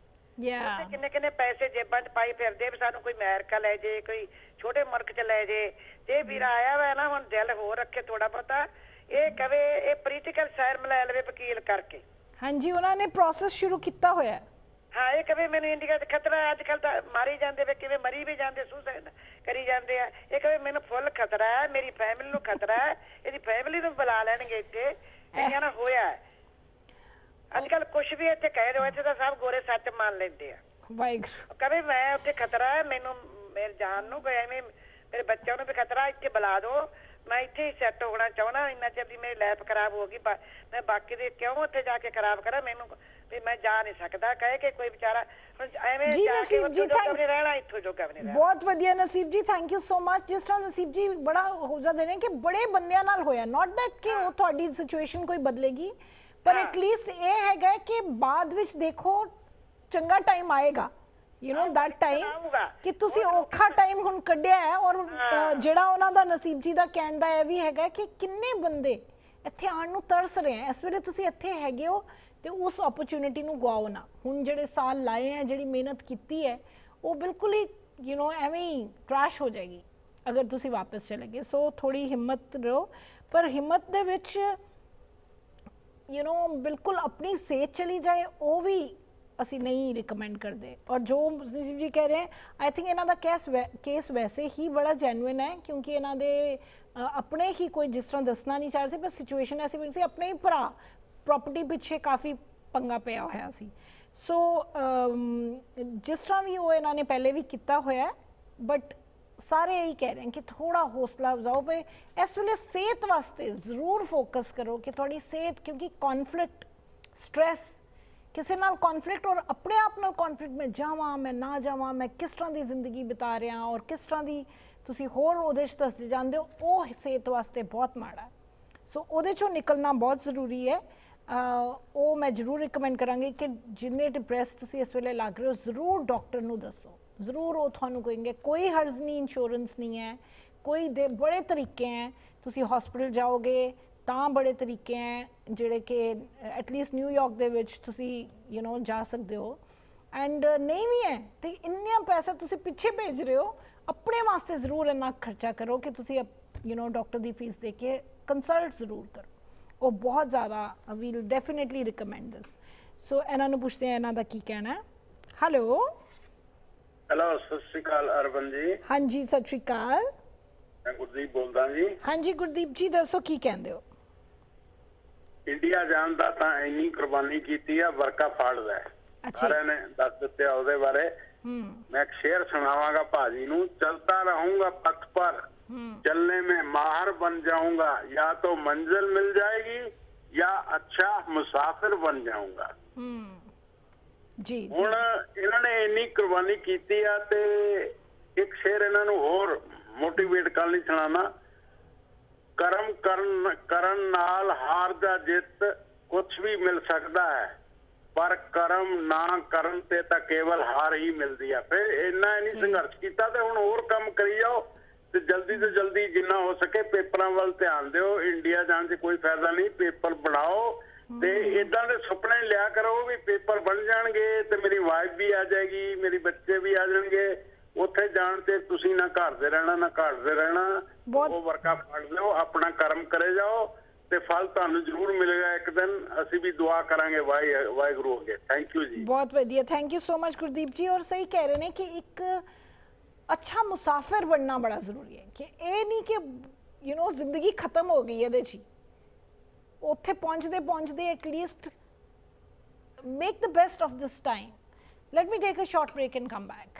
ਕਿੰਨੇ ਪੈਸੇ ਜੇਬਾਂ 'ਚ ਪਾਈ ਫਿਰਦੇ ਵੀ ਸਾਨੂੰ ਕੋਈ ਅਮਰੀਕਾ ਲੈ ਜੇ, ਕੋਈ ਛੋਟੇ ਮੁਲਕ 'ਚ ਲੈ ਜੇ। ਜੇ ਵੀਰ ਆਇਆ ਵਾ ਨਾ, ਹੁਣ ਦਿਲ ਹੋਰ ਰੱਖੇ ਥੋੜਾ ਬਹੁਤਾ, ਇਹ ਕਵੇ ਇਹ ਪੋਲੀਟੀਕਲ ਸਾਇਰ ਮਿਲਾ ਲਵੇ ਵਕੀਲ ਕਰਕੇ। ਹਾਂਜੀ ਉਹਨਾਂ ਨੇ ਪ੍ਰੋਸੈਸ ਸ਼ੁਰੂ ਕੀਤਾ ਹੋਇਆ। ਹਾਂ ਇਹ ਕਵੇ ਮੈਨੂੰ ਇੰਡੀਆ 'ਚ ਖਤਰਾ ਹੈ, ਅੱਜ ਕੱਲ੍ਹ ਤਾਂ ਮਾਰੀ ਜਾਂਦੇ ਵੇ, ਕਿਵੇਂ ਮਰੀ ਵੀ ਜਾਂਦੇ, ਸੁਸਾਈਡ ਕਰੀ ਜਾਂਦੇ ਆ। ਇਹ ਕਵੇ ਮੈਨੂੰ ਫੁੱਲ ਖਤਰਾ ਹੈ, ਮੇਰੀ ਫੈਮਿਲੀ ਨੂੰ ਖਤਰਾ ਹੈ, ਇਹਦੀ ਫੈਮਿਲੀ ਨੂੰ ਬੁਲਾ ਲੈਣਗੇ ਇੱਥੇ। ਇਹ ਨਾ ਹੋਇਆ ਅੱਜ ਕੱਲ ਕੁਛ ਵੀ ਇੱਥੇ ਕਹਿ ਰਹੇ ਹੋ, ਇੱਥੇ ਤਾਂ ਸਭ ਗੋਰੇ ਸੱਚ ਮੰਨ ਲੈਂਦੇ ਆ। ਵਾਹਿਗੁਰੂ ਕਦੇ ਮੈਂ ਉੱਥੇ ਖਤਰਾ ਹੈ, ਮੈਨੂੰ ਮੇਰੇ ਜਾਨ ਨੂੰ ਕੋਈ ਐਵੇਂ, ਮੇਰੇ ਬੱਚਿਆਂ ਨੂੰ ਵੀ ਖਤਰਾ, ਇੱਥੇ ਬੁਲਾ ਦੋ, ਮੈਂ ਇੱਥੇ ਹੀ ਸੈੱਟ ਹੋਣਾ ਚਾਹੁੰਦਾ। ਇੰਨਾ ਚਿਰ ਦੀ ਮੇਰੀ ਲਾਈਫ ਖਰਾਬ ਹੋ ਗਈ, ਮੈਂ ਬਾਕੀ ਦੇ ਕਿਉਂ ਉੱਥੇ ਜਾ ਕੇ ਖਰਾਬ ਕਰਾਂ, ਮੈਨੂੰ ਵੀ ਮੈਂ ਜਾ ਨਹੀਂ ਸਕਦਾ। ਕਹੇ ਕਿ ਕੋਈ ਵਿਚਾਰਾ ਐਵੇਂ ਜੀ ਨਸੀਬ ਜੀ ਰਹਿਣਾ, ਇੱਥੋਂ ਜੋਗਾ ਵੀ ਨਹੀਂ ਰਹਿਣਾ। ਬਹੁਤ ਵਧੀਆ ਨਸੀਬ ਜੀ, ਥੈਂਕ ਯੂ ਸੋ ਮਚ। ਜਿਸ ਤਰ੍ਹਾਂ ਨਸੀਬ ਜੀ ਬੜਾ ਹੋ ਜਾਂਦੇ ਨੇ ਕਿ ਬੜੇ ਬੰਦਿਆਂ ਨਾਲ ਹੋਇਆ, ਨਾਟ ਦੈਟ ਕਿ ਉਹ ਤੁਹਾਡੀ ਸਿਚੁਏਸ਼ਨ ਕੋਈ ਬਦਲੇਗੀ, ਪਰ ਐਟਲੀਸਟ ਇਹ ਹੈਗਾ ਕਿ ਬਾਅਦ ਵਿੱਚ ਦੇਖੋ ਚੰਗਾ ਟਾਈਮ ਆਏਗਾ, that time ਕਿ ਤੁਸੀਂ ਔਖਾ ਟਾਈਮ ਹੁਣ ਕੱਢਿਆ ਹੈ। ਔਰ ਜਿਹੜਾ ਉਹਨਾਂ ਦਾ ਨਸੀਬ ਜੀ ਦਾ ਕਹਿਣ ਦਾ ਇਹ ਵੀ ਹੈਗਾ ਕਿ ਕਿੰਨੇ ਬੰਦੇ ਇੱਥੇ ਆਉਣ ਨੂੰ ਤਰਸ ਰਹੇ ਆ। ਇਸ ਵੇਲੇ ਤੁਸੀਂ ਇੱਥੇ ਹੈਗੇ ਹੋ ਤੇ ਉਸ ਓਪਰਚੁਨਿਟੀ ਨੂੰ ਗਵਾਓ ਨਾ। ਹੁਣ ਜਿਹੜੇ ਸਾਲ ਲਾਏ ਹੈ, ਜਿਹੜੀ ਮਿਹਨਤ ਕੀਤੀ ਹੈ, ਉਹ ਬਿਲਕੁਲ ਹੀ ਐਵੇਂ ਹੀ ਟਰੈਸ਼ ਹੋ ਜਾਏਗੀ ਅਗਰ ਤੁਸੀਂ ਵਾਪਸ ਚਲੇ ਗਏ। ਸੋ ਥੋੜੀ ਹਿੰਮਤ ਰਹੋ, ਪਰ ਹਿੰਮਤ ਦੇ ਵਿੱਚ ਬਿਲਕੁਲ ਆਪਣੀ ਸਿਹਤ ਚਲੀ ਜਾਏ ਉਹ ਵੀ ਅਸੀਂ ਨਹੀਂ ਰਿਕਮੈਂਡ ਕਰਦੇ। ਔਰ ਜੋ ਨਸੀਬ ਜੀ ਕਹਿ ਰਹੇ ਹੈ, ਆਈ ਥਿੰਕ ਇਹਨਾਂ ਦਾ ਕੇਸ ਵੈਸੇ ਹੀ ਬੜਾ ਜੈਨੂਇਨ ਹੈ, ਕਿਉਂਕਿ ਇਹਨਾਂ ਦੇ ਆਪਣੇ ਹੀ ਕੋਈ ਜਿਸ ਤਰ੍ਹਾਂ ਦੱਸਣਾ ਨਹੀਂ ਚਾਹ ਰਹੇ ਸੀ, ਪਰ ਸਿਚੁਏਸ਼ਨ ਐਸੀ ਬਣੀ ਸੀ, ਆਪਣੇ ਹੀ ਭਰਾ ਪ੍ਰੋਪਰਟੀ ਪਿੱਛੇ ਕਾਫੀ ਪੰਗਾ ਪਿਆ ਹੋਇਆ ਸੀ। ਸੋ ਜਿਸ ਤਰ੍ਹਾਂ ਵੀ ਉਹ ਇਹਨਾਂ ਨੇ ਪਹਿਲੇ ਵੀ ਕੀਤਾ ਹੋਇਆ, ਬਟ ਸਾਰੇ ਇਹੀ ਕਹਿ ਰਹੇ ਕਿ ਥੋੜਾ ਹੌਸਲਾ ਅਫਜ਼ਾਓ ਪਏ। ਇਸ ਵੇਲੇ ਸਿਹਤ ਵਾਸਤੇ ਜ਼ਰੂਰ ਫੋਕਸ ਕਰੋ ਕਿ ਤੁਹਾਡੀ ਸਿਹਤ, ਕਿਉਂਕਿ ਕੌਨਫਲਿਕਟ, ਸਟ੍ਰੈਸ, ਕਿਸੇ ਨਾਲ ਕੌਨਫਲਿਕਟ ਔਰ ਆਪਣੇ ਆਪ ਨਾਲ ਕੌਨਫਲਿਕਟ ਮੈਂ ਜਾਵਾਂ ਮੈਂ ਨਾ ਜਾਵਾਂ, ਮੈਂ ਕਿਸ ਤਰ੍ਹਾਂ ਦੀ ਜ਼ਿੰਦਗੀ ਬਿਤਾ ਰਿਹਾ ਔਰ ਕਿਸ ਤਰ੍ਹਾਂ ਦੀ ਤੁਸੀਂ ਹੋਰ ਉਹਦੇ 'ਚ ਦੱਸਦੇ ਜਾਂਦੇ ਹੋ, ਉਹ ਸਿਹਤ ਵਾਸਤੇ ਬਹੁਤ ਮਾੜਾ ਹੈ। ਸੋ ਉਹਦੇ 'ਚੋਂ ਨਿਕਲਣਾ ਬਹੁਤ ਜ਼ਰੂਰੀ ਹੈ। ਉਹ ਮੈਂ ਜ਼ਰੂਰ ਰਿਕਮੈਂਡ ਕਰਾਂਗੀ ਕਿ ਜਿੰਨੇ ਡਿਪਰੈਸ ਤੁਸੀਂ ਇਸ ਵੇਲੇ ਲੱਗ ਰਹੇ ਹੋ, ਜ਼ਰੂਰ ਡਾਕਟਰ ਨੂੰ ਦੱਸੋ, ਜ਼ਰੂਰ ਉਹ ਤੁਹਾਨੂੰ ਕਹੇਂਗੇ ਕੋਈ ਹਰਜ਼ ਨਹੀਂ, ਇੰਸ਼ੋਰੈਂਸ ਨਹੀਂ ਹੈ, ਕੋਈ ਬੜੇ ਤਰੀਕੇ ਹੈ। ਤੁਸੀਂ ਹਸਪੀਟਲ ਜਾਓਗੇ ਤਾਂ ਬੜੇ ਤਰੀਕੇ ਹੈ ਜਿਹੜੇ ਕਿ ਐਟਲੀਸਟ ਨਿਊਯਾਰਕ ਦੇ ਵਿੱਚ ਤੁਸੀਂ ਜਾ ਸਕਦੇ ਹੋ, ਐਂਡ ਨਹੀਂ ਵੀ ਹੈ ਤੇ ਇੰਨਾ ਪੈਸਾ ਤੁਸੀਂ ਪਿੱਛੇ ਭੇਜ ਰਹੇ ਹੋ, ਆਪਣੇ ਵਾਸਤੇ ਜ਼ਰੂਰ ਇੰਨਾ ਖਰਚਾ ਕਰੋ ਕਿ ਤੁਸੀਂ ਡਾਕਟਰ ਦੀ ਫੀਸ ਦੇ ਕੇ ਕੰਸਲਟ ਜ਼ਰੂਰ ਕਰੋ। ਉਹ ਬਹੁਤ ਜ਼ਿਆਦਾ we'll definitely recommend this. So ਇਹਨਾਂ ਨੂੰ ਪੁੱਛਦੇ ਆ ਇਹਨਾਂ ਦਾ ਕੀ ਕਹਿਣਾ ਹੈ। ਹੈਲੋ ਸਤਿ ਸ਼੍ਰੀ ਅਕਾਲ ਅਰਵਨ ਜੀ। ਹਾਂਜੀ ਸਤਿ ਸ਼੍ਰੀ ਅਕਾਲ, ਮੈਂ ਗੁਰਦੀਪ ਬੋਲਦਾ ਜੀ। ਹਾਂਜੀ ਗੁਰਦੀਪ ਜੀ ਦੱਸੋ ਕੀ ਕਹਿੰਦੇ ਹੋ। ਇੰਡੀਆ ਜਾਣ ਦਾ ਤਾਂ ਇੰਨੀ ਕੁਰਬਾਨੀ ਕੀਤੀ ਆ, ਵਰਕਾ ਫਾੜਦਾ ਸਾਰਿਆਂ ਨੇ ਦੱਸ ਦਿੱਤੇ ਉਹਦੇ ਬਾਰੇ। मैं एक शेर सुनावागा भाजी नू, चलता रहूंगा पथ पर, चलने में माहिर बन जाऊंगा, या तो मंजिल मिल जाएगी या अच्छा मुसाफिर बन जाऊंगा। जी हुण इन्हां ने इन्नी कुर्बानी कीती आ ते एक शेर इन्हां नू होर मोटिवेट कर लई सुणाना। करम करन नाल हार दा जित कुछ भी मिल सकदा है, पर करम ना करन ते तां केवल हार ही मिलदी है। फिर इन्ना नहीं संघर्ष कीता ते हुण होर काम करी जाओ ते जल्दी तो जल्दी जिन्ना हो सके पेपरां वल ध्यान दिओ। इंडिया जाण च कोई फायदा नहीं, पेपर बनाओ ते इदां दे सुपने लिया करो भी पेपर बन जाणगे ते मेरी वाइफ भी आ जाएगी, मेरे बच्चे भी आ जाणगे। उत्थे जाण ते तुसीं ना घर दे रहना ना घर दे रहना, वो वर्का फड़ लिओ, अपना कर्म करे जाओ ਤੇ ਫਲ ਤੁਹਾਨੂੰ ਜ਼ਰੂਰ ਮਿਲੇਗਾ ਇੱਕ ਦਿਨ। ਅਸੀਂ ਵੀ ਦੁਆ ਕਰਾਂਗੇ ਵਾਹਿਗੁਰੂ ਅੱਗੇ। ਥੈਂਕ ਯੂ ਜੀ। ਬਹੁਤ ਵਧੀਆ, thank you so much Gurdeep ji. ਔਰ ਸਹੀ ਕਹਿ ਰਹੇ ਨੇ ਕਿ ਇੱਕ ਅੱਛਾ ਮੁਸਾਫਿਰ ਬਣਨਾ ਬੜਾ ਜ਼ਰੂਰੀ ਹੈ, ਕਿ ਇਹ ਨਹੀਂ ਕਿ ਜ਼ਿੰਦਗੀ ਖਤਮ ਹੋ ਗਈ ਇਹਦੇ 'ਚ। ਉੱਥੇ ਪਹੁੰਚਦੇ at least make the best of this time. Let me take a short break and come back.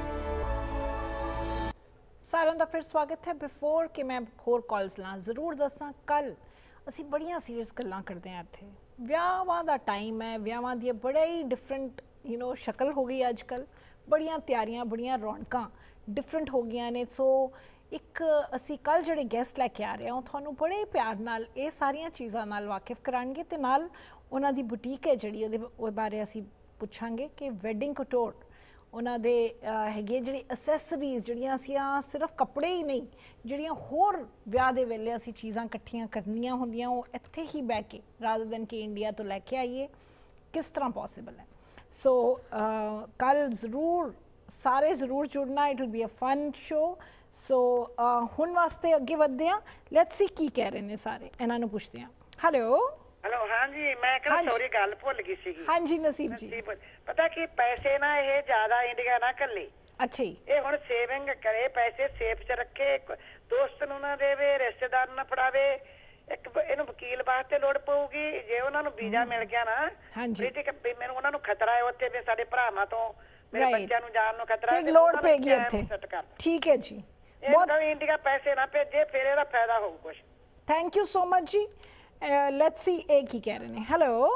ਸਾਰਿਆਂ ਦਾ ਫਿਰ ਸਵਾਗਤ ਹੈ। ਬਿਫੋਰ ਕਿ ਮੈਂ ਹੋਰ ਕਾਲਸ ਲਾਂ, ਜ਼ਰੂਰ ਦੱਸਾਂ ਕੱਲ ਅਸੀਂ ਬੜੀਆਂ ਸੀਰੀਅਸ ਗੱਲਾਂ ਕਰਦੇ ਹਾਂ ਇੱਥੇ। ਵਿਆਹਾਂ ਦਾ ਟਾਈਮ ਹੈ, ਵਿਆਹਾਂ ਦੀ ਬੜਾ ਹੀ ਡਿਫਰੈਂਟ ਸ਼ਕਲ ਹੋ ਗਈ ਅੱਜ ਕੱਲ੍ਹ। ਬੜੀਆਂ ਤਿਆਰੀਆਂ, ਬੜੀਆਂ ਰੌਣਕਾਂ ਡਿਫਰੈਂਟ ਹੋ ਗਈਆਂ ਨੇ। ਸੋ ਇੱਕ ਅਸੀਂ ਕੱਲ੍ਹ ਜਿਹੜੇ ਗੈਸਟ ਲੈ ਕੇ ਆ ਰਹੇ ਹਾਂ, ਉਹ ਤੁਹਾਨੂੰ ਬੜੇ ਪਿਆਰ ਨਾਲ ਇਹ ਸਾਰੀਆਂ ਚੀਜ਼ਾਂ ਨਾਲ ਵਾਕਿਫ ਕਰਾਉਣਗੇ ਤੇ ਨਾਲ ਉਹਨਾਂ ਦੀ ਬੁਟੀਕ ਹੈ ਜਿਹੜੀ ਉਹਦੇ ਬਾਰੇ ਅਸੀਂ ਪੁੱਛਾਂਗੇ ਕਿ ਵੈਡਿੰਗ ਕਟੋਰ ਉਹਨਾਂ ਦੇ ਹੈਗੇ ਜਿਹੜੀ ਅਸੈਸਰੀਜ਼ ਜਿਹੜੀਆਂ ਅਸੀਂ ਸਿਰਫ ਕੱਪੜੇ ਹੀ ਨਹੀਂ, ਜਿਹੜੀਆਂ ਹੋਰ ਵਿਆਹ ਦੇ ਵੇਲੇ ਅਸੀਂ ਚੀਜ਼ਾਂ ਇਕੱਠੀਆਂ ਕਰਨੀਆਂ ਹੁੰਦੀਆਂ, ਉਹ ਇੱਥੇ ਹੀ ਬਹਿ ਕੇ ਰਾਦਰ ਦੈਨ ਕਿ ਇੰਡੀਆ ਤੋਂ ਲੈ ਕੇ ਆਈਏ, ਕਿਸ ਤਰ੍ਹਾਂ ਪੋਸੀਬਲ ਹੈ। ਸੋ ਕੱਲ੍ਹ ਜ਼ਰੂਰ ਸਾਰੇ ਜ਼ਰੂਰ ਜੁੜਨਾ, it will be a fun show. So ਹੁਣ ਵਾਸਤੇ ਅੱਗੇ ਵਧਦੇ ਹਾਂ, ਲੈਟਸ ਸੀ ਕੀ ਕਹਿ ਰਹੇ ਨੇ ਸਾਰੇ, ਇਹਨਾਂ ਨੂੰ ਪੁੱਛਦੇ ਹਾਂ। ਹੈਲੋ ਹੈਲੋ ਹਾਂਜੀ, ਮੈਂ ਕਹਿੰਦਾ ਸੌਰੀ ਗੱਲ ਭੁੱਲ ਗਈ ਸੀਗੀ। ਹਾਂਜੀ ਨਸੀਬ ਜੀ। ਪਤਾ ਕੀ ਪੈਸੇ ਨਾ ਇਹ ਜ਼ਿਆਦਾ ਇੰਡੀਆ ਨਾ ਕੱਲੇ। ਅੱਛਾ ਜੀ। ਇਹ ਹੁਣ ਸੇਵਿੰਗ ਕਰੇ, ਪੈਸੇ ਸੇਫ ਚ ਰੱਖੇ, ਦੋਸਤ ਨੂੰ ਨਾ ਦੇਵੇ, ਰਿਸ਼ਤੇਦਾਰ ਨੂੰ ਫੜਾਵੇ। ਇੱਕ ਇਹਨੂੰ ਵਕੀਲ ਵਾਸਤੇ ਲੋੜ ਪਊਗੀ ਜੇ ਉਹਨਾਂ ਨੂੰ ਵੀਜ਼ਾ ਮਿਲ ਗਿਆ ਨਾ। ਹਾਂਜੀ ਮੈਨੂੰ ਉਹਨਾਂ ਨੂੰ ਖਤਰਾ ਹੈ ਉੱਥੇ ਵੀ, ਸਾਡੇ ਭਰਾਵਾਂ ਤੋਂ ਮੇਰੇ ਬੱਚਿਆਂ ਨੂੰ ਜਾਣ ਨੂੰ ਖਤਰਾ ਹੈ, ਫਿਰ ਲੋੜ ਪੈਗੀ ਇੱਥੇ। ਠੀਕ ਹੈ ਜੀ। ਬਹੁਤ ਇੰਡੀਆ ਪੈਸੇ ਨਾ ਭੇਜੇ, ਫਿਰ ਇਹਦਾ ਫਾਇਦਾ ਹੋਊ ਕੁਝ। ਥੈਂਕ ਯੂ ਸੋ ਮਚ ਜੀ। ਲੈਟਸ ਸੀ ਇਹ ਕੀ ਕਹਿ ਰਹੇ ਨੇ। ਹੈਲੋ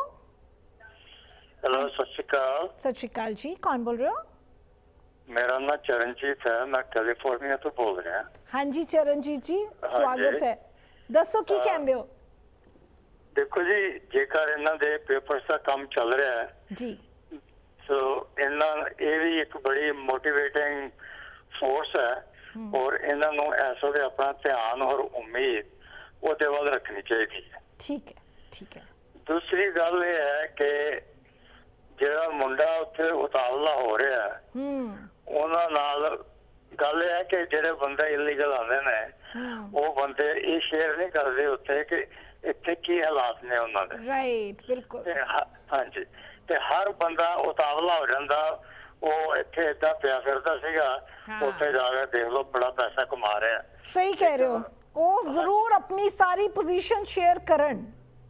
ਹੈਲੋ ਸਤਿ ਸ਼੍ਰੀ ਅਕਾਲ। ਸਤਿ ਸ਼੍ਰੀ ਅਕਾਲ ਜੀ, ਕੌਣ ਬੋਲ ਰਹੇ ਹੋ? ਮੇਰਾ ਨਾਮ ਚਰਨਜੀਤ ਹੈ, ਮੈਂ ਕੈਲੀਫੋਰਨੀਆ ਤੋਂ ਬੋਲ ਰਿਹਾ। ਹਾਂਜੀ ਚਰਨਜੀਤ ਜੀ, ਸਵਾਗਤ ਹੈ। ਦੱਸੋ ਕੀ ਕਹਿੰਦੇ ਹੋ? ਦੇਖੋ ਜੀ, ਜੇਕਰ ਇਹਨਾਂ ਦੇ ਪੇਪਰਸ ਦਾ ਕੰਮ ਚੱਲ ਰਿਹਾ ਹੈ ਜੀ, ਸੋ ਇਹ ਵੀ ਇੱਕ ਬੜੀ ਮੋਟੀਵੇਟਿੰਗ ਫੋਰਸ ਹੈ, ਔਰ ਇਹਨਾਂ ਨੂੰ ਇਸ ਵੇਲੇ ਆਪਣਾ ਧਿਆਨ ਔਰ ਉਮੀਦ ਉਹਦੇ ਵੱਲ ਰੱਖਣੀ ਚਾਹੀਦੀ ਹੈ। ਠੀਕ ਹੈ, ਠੀਕ ਹੈ। ਦੂਸਰੀ ਗੱਲ ਇਹ ਹੈ ਕਿ ਜਿਹੜਾ ਮੁੰਡਾ ਉੱਥੇ ਉਤਾਵਲਾ ਹੋ ਰਿਹਾ ਉਹਨਾਂ ਨਾਲ ਗੱਲ ਇਹ ਹੈ ਕਿ ਜਿਹੜੇ ਬੰਦੇ ਇਲੀਗਲ ਆਉਂਦੇ ਨੇ ਉਹ ਬੰਦੇ ਇਹ ਸ਼ੇਅਰ ਨਹੀਂ ਕਰਦੇ ਉੱਥੇ ਕਿ ਇੱਥੇ ਕੀ ਹਾਲਾਤ ਨੇ ਉਹਨਾਂ ਦੇ। ਰਾਈਟ, ਬਿਲਕੁਲ। ਹਾਂਜੀ, ਤੇ ਹਰ ਬੰਦਾ ਉਤਾਵਲਾ ਹੋ ਜਾਂਦਾ। ਉਹ ਇੱਥੇ ਏਦਾਂ ਪਿਆ ਫਿਰਦਾ ਸੀਗਾ, ਉੱਥੇ ਜਾ ਕੇ ਦੇਖ ਲਓ ਬੜਾ ਪੈਸਾ ਕਮਾ ਰਿਹਾ। ਸਹੀ ਕਹਿ ਰਹੇ ਹੋ। ਉਹ ਜ਼ਰੂਰ ਆਪਣੀ ਸਾਰੀ ਪੋਜੀਸ਼ਨ ਸ਼ੇਅਰ ਕਰਨ।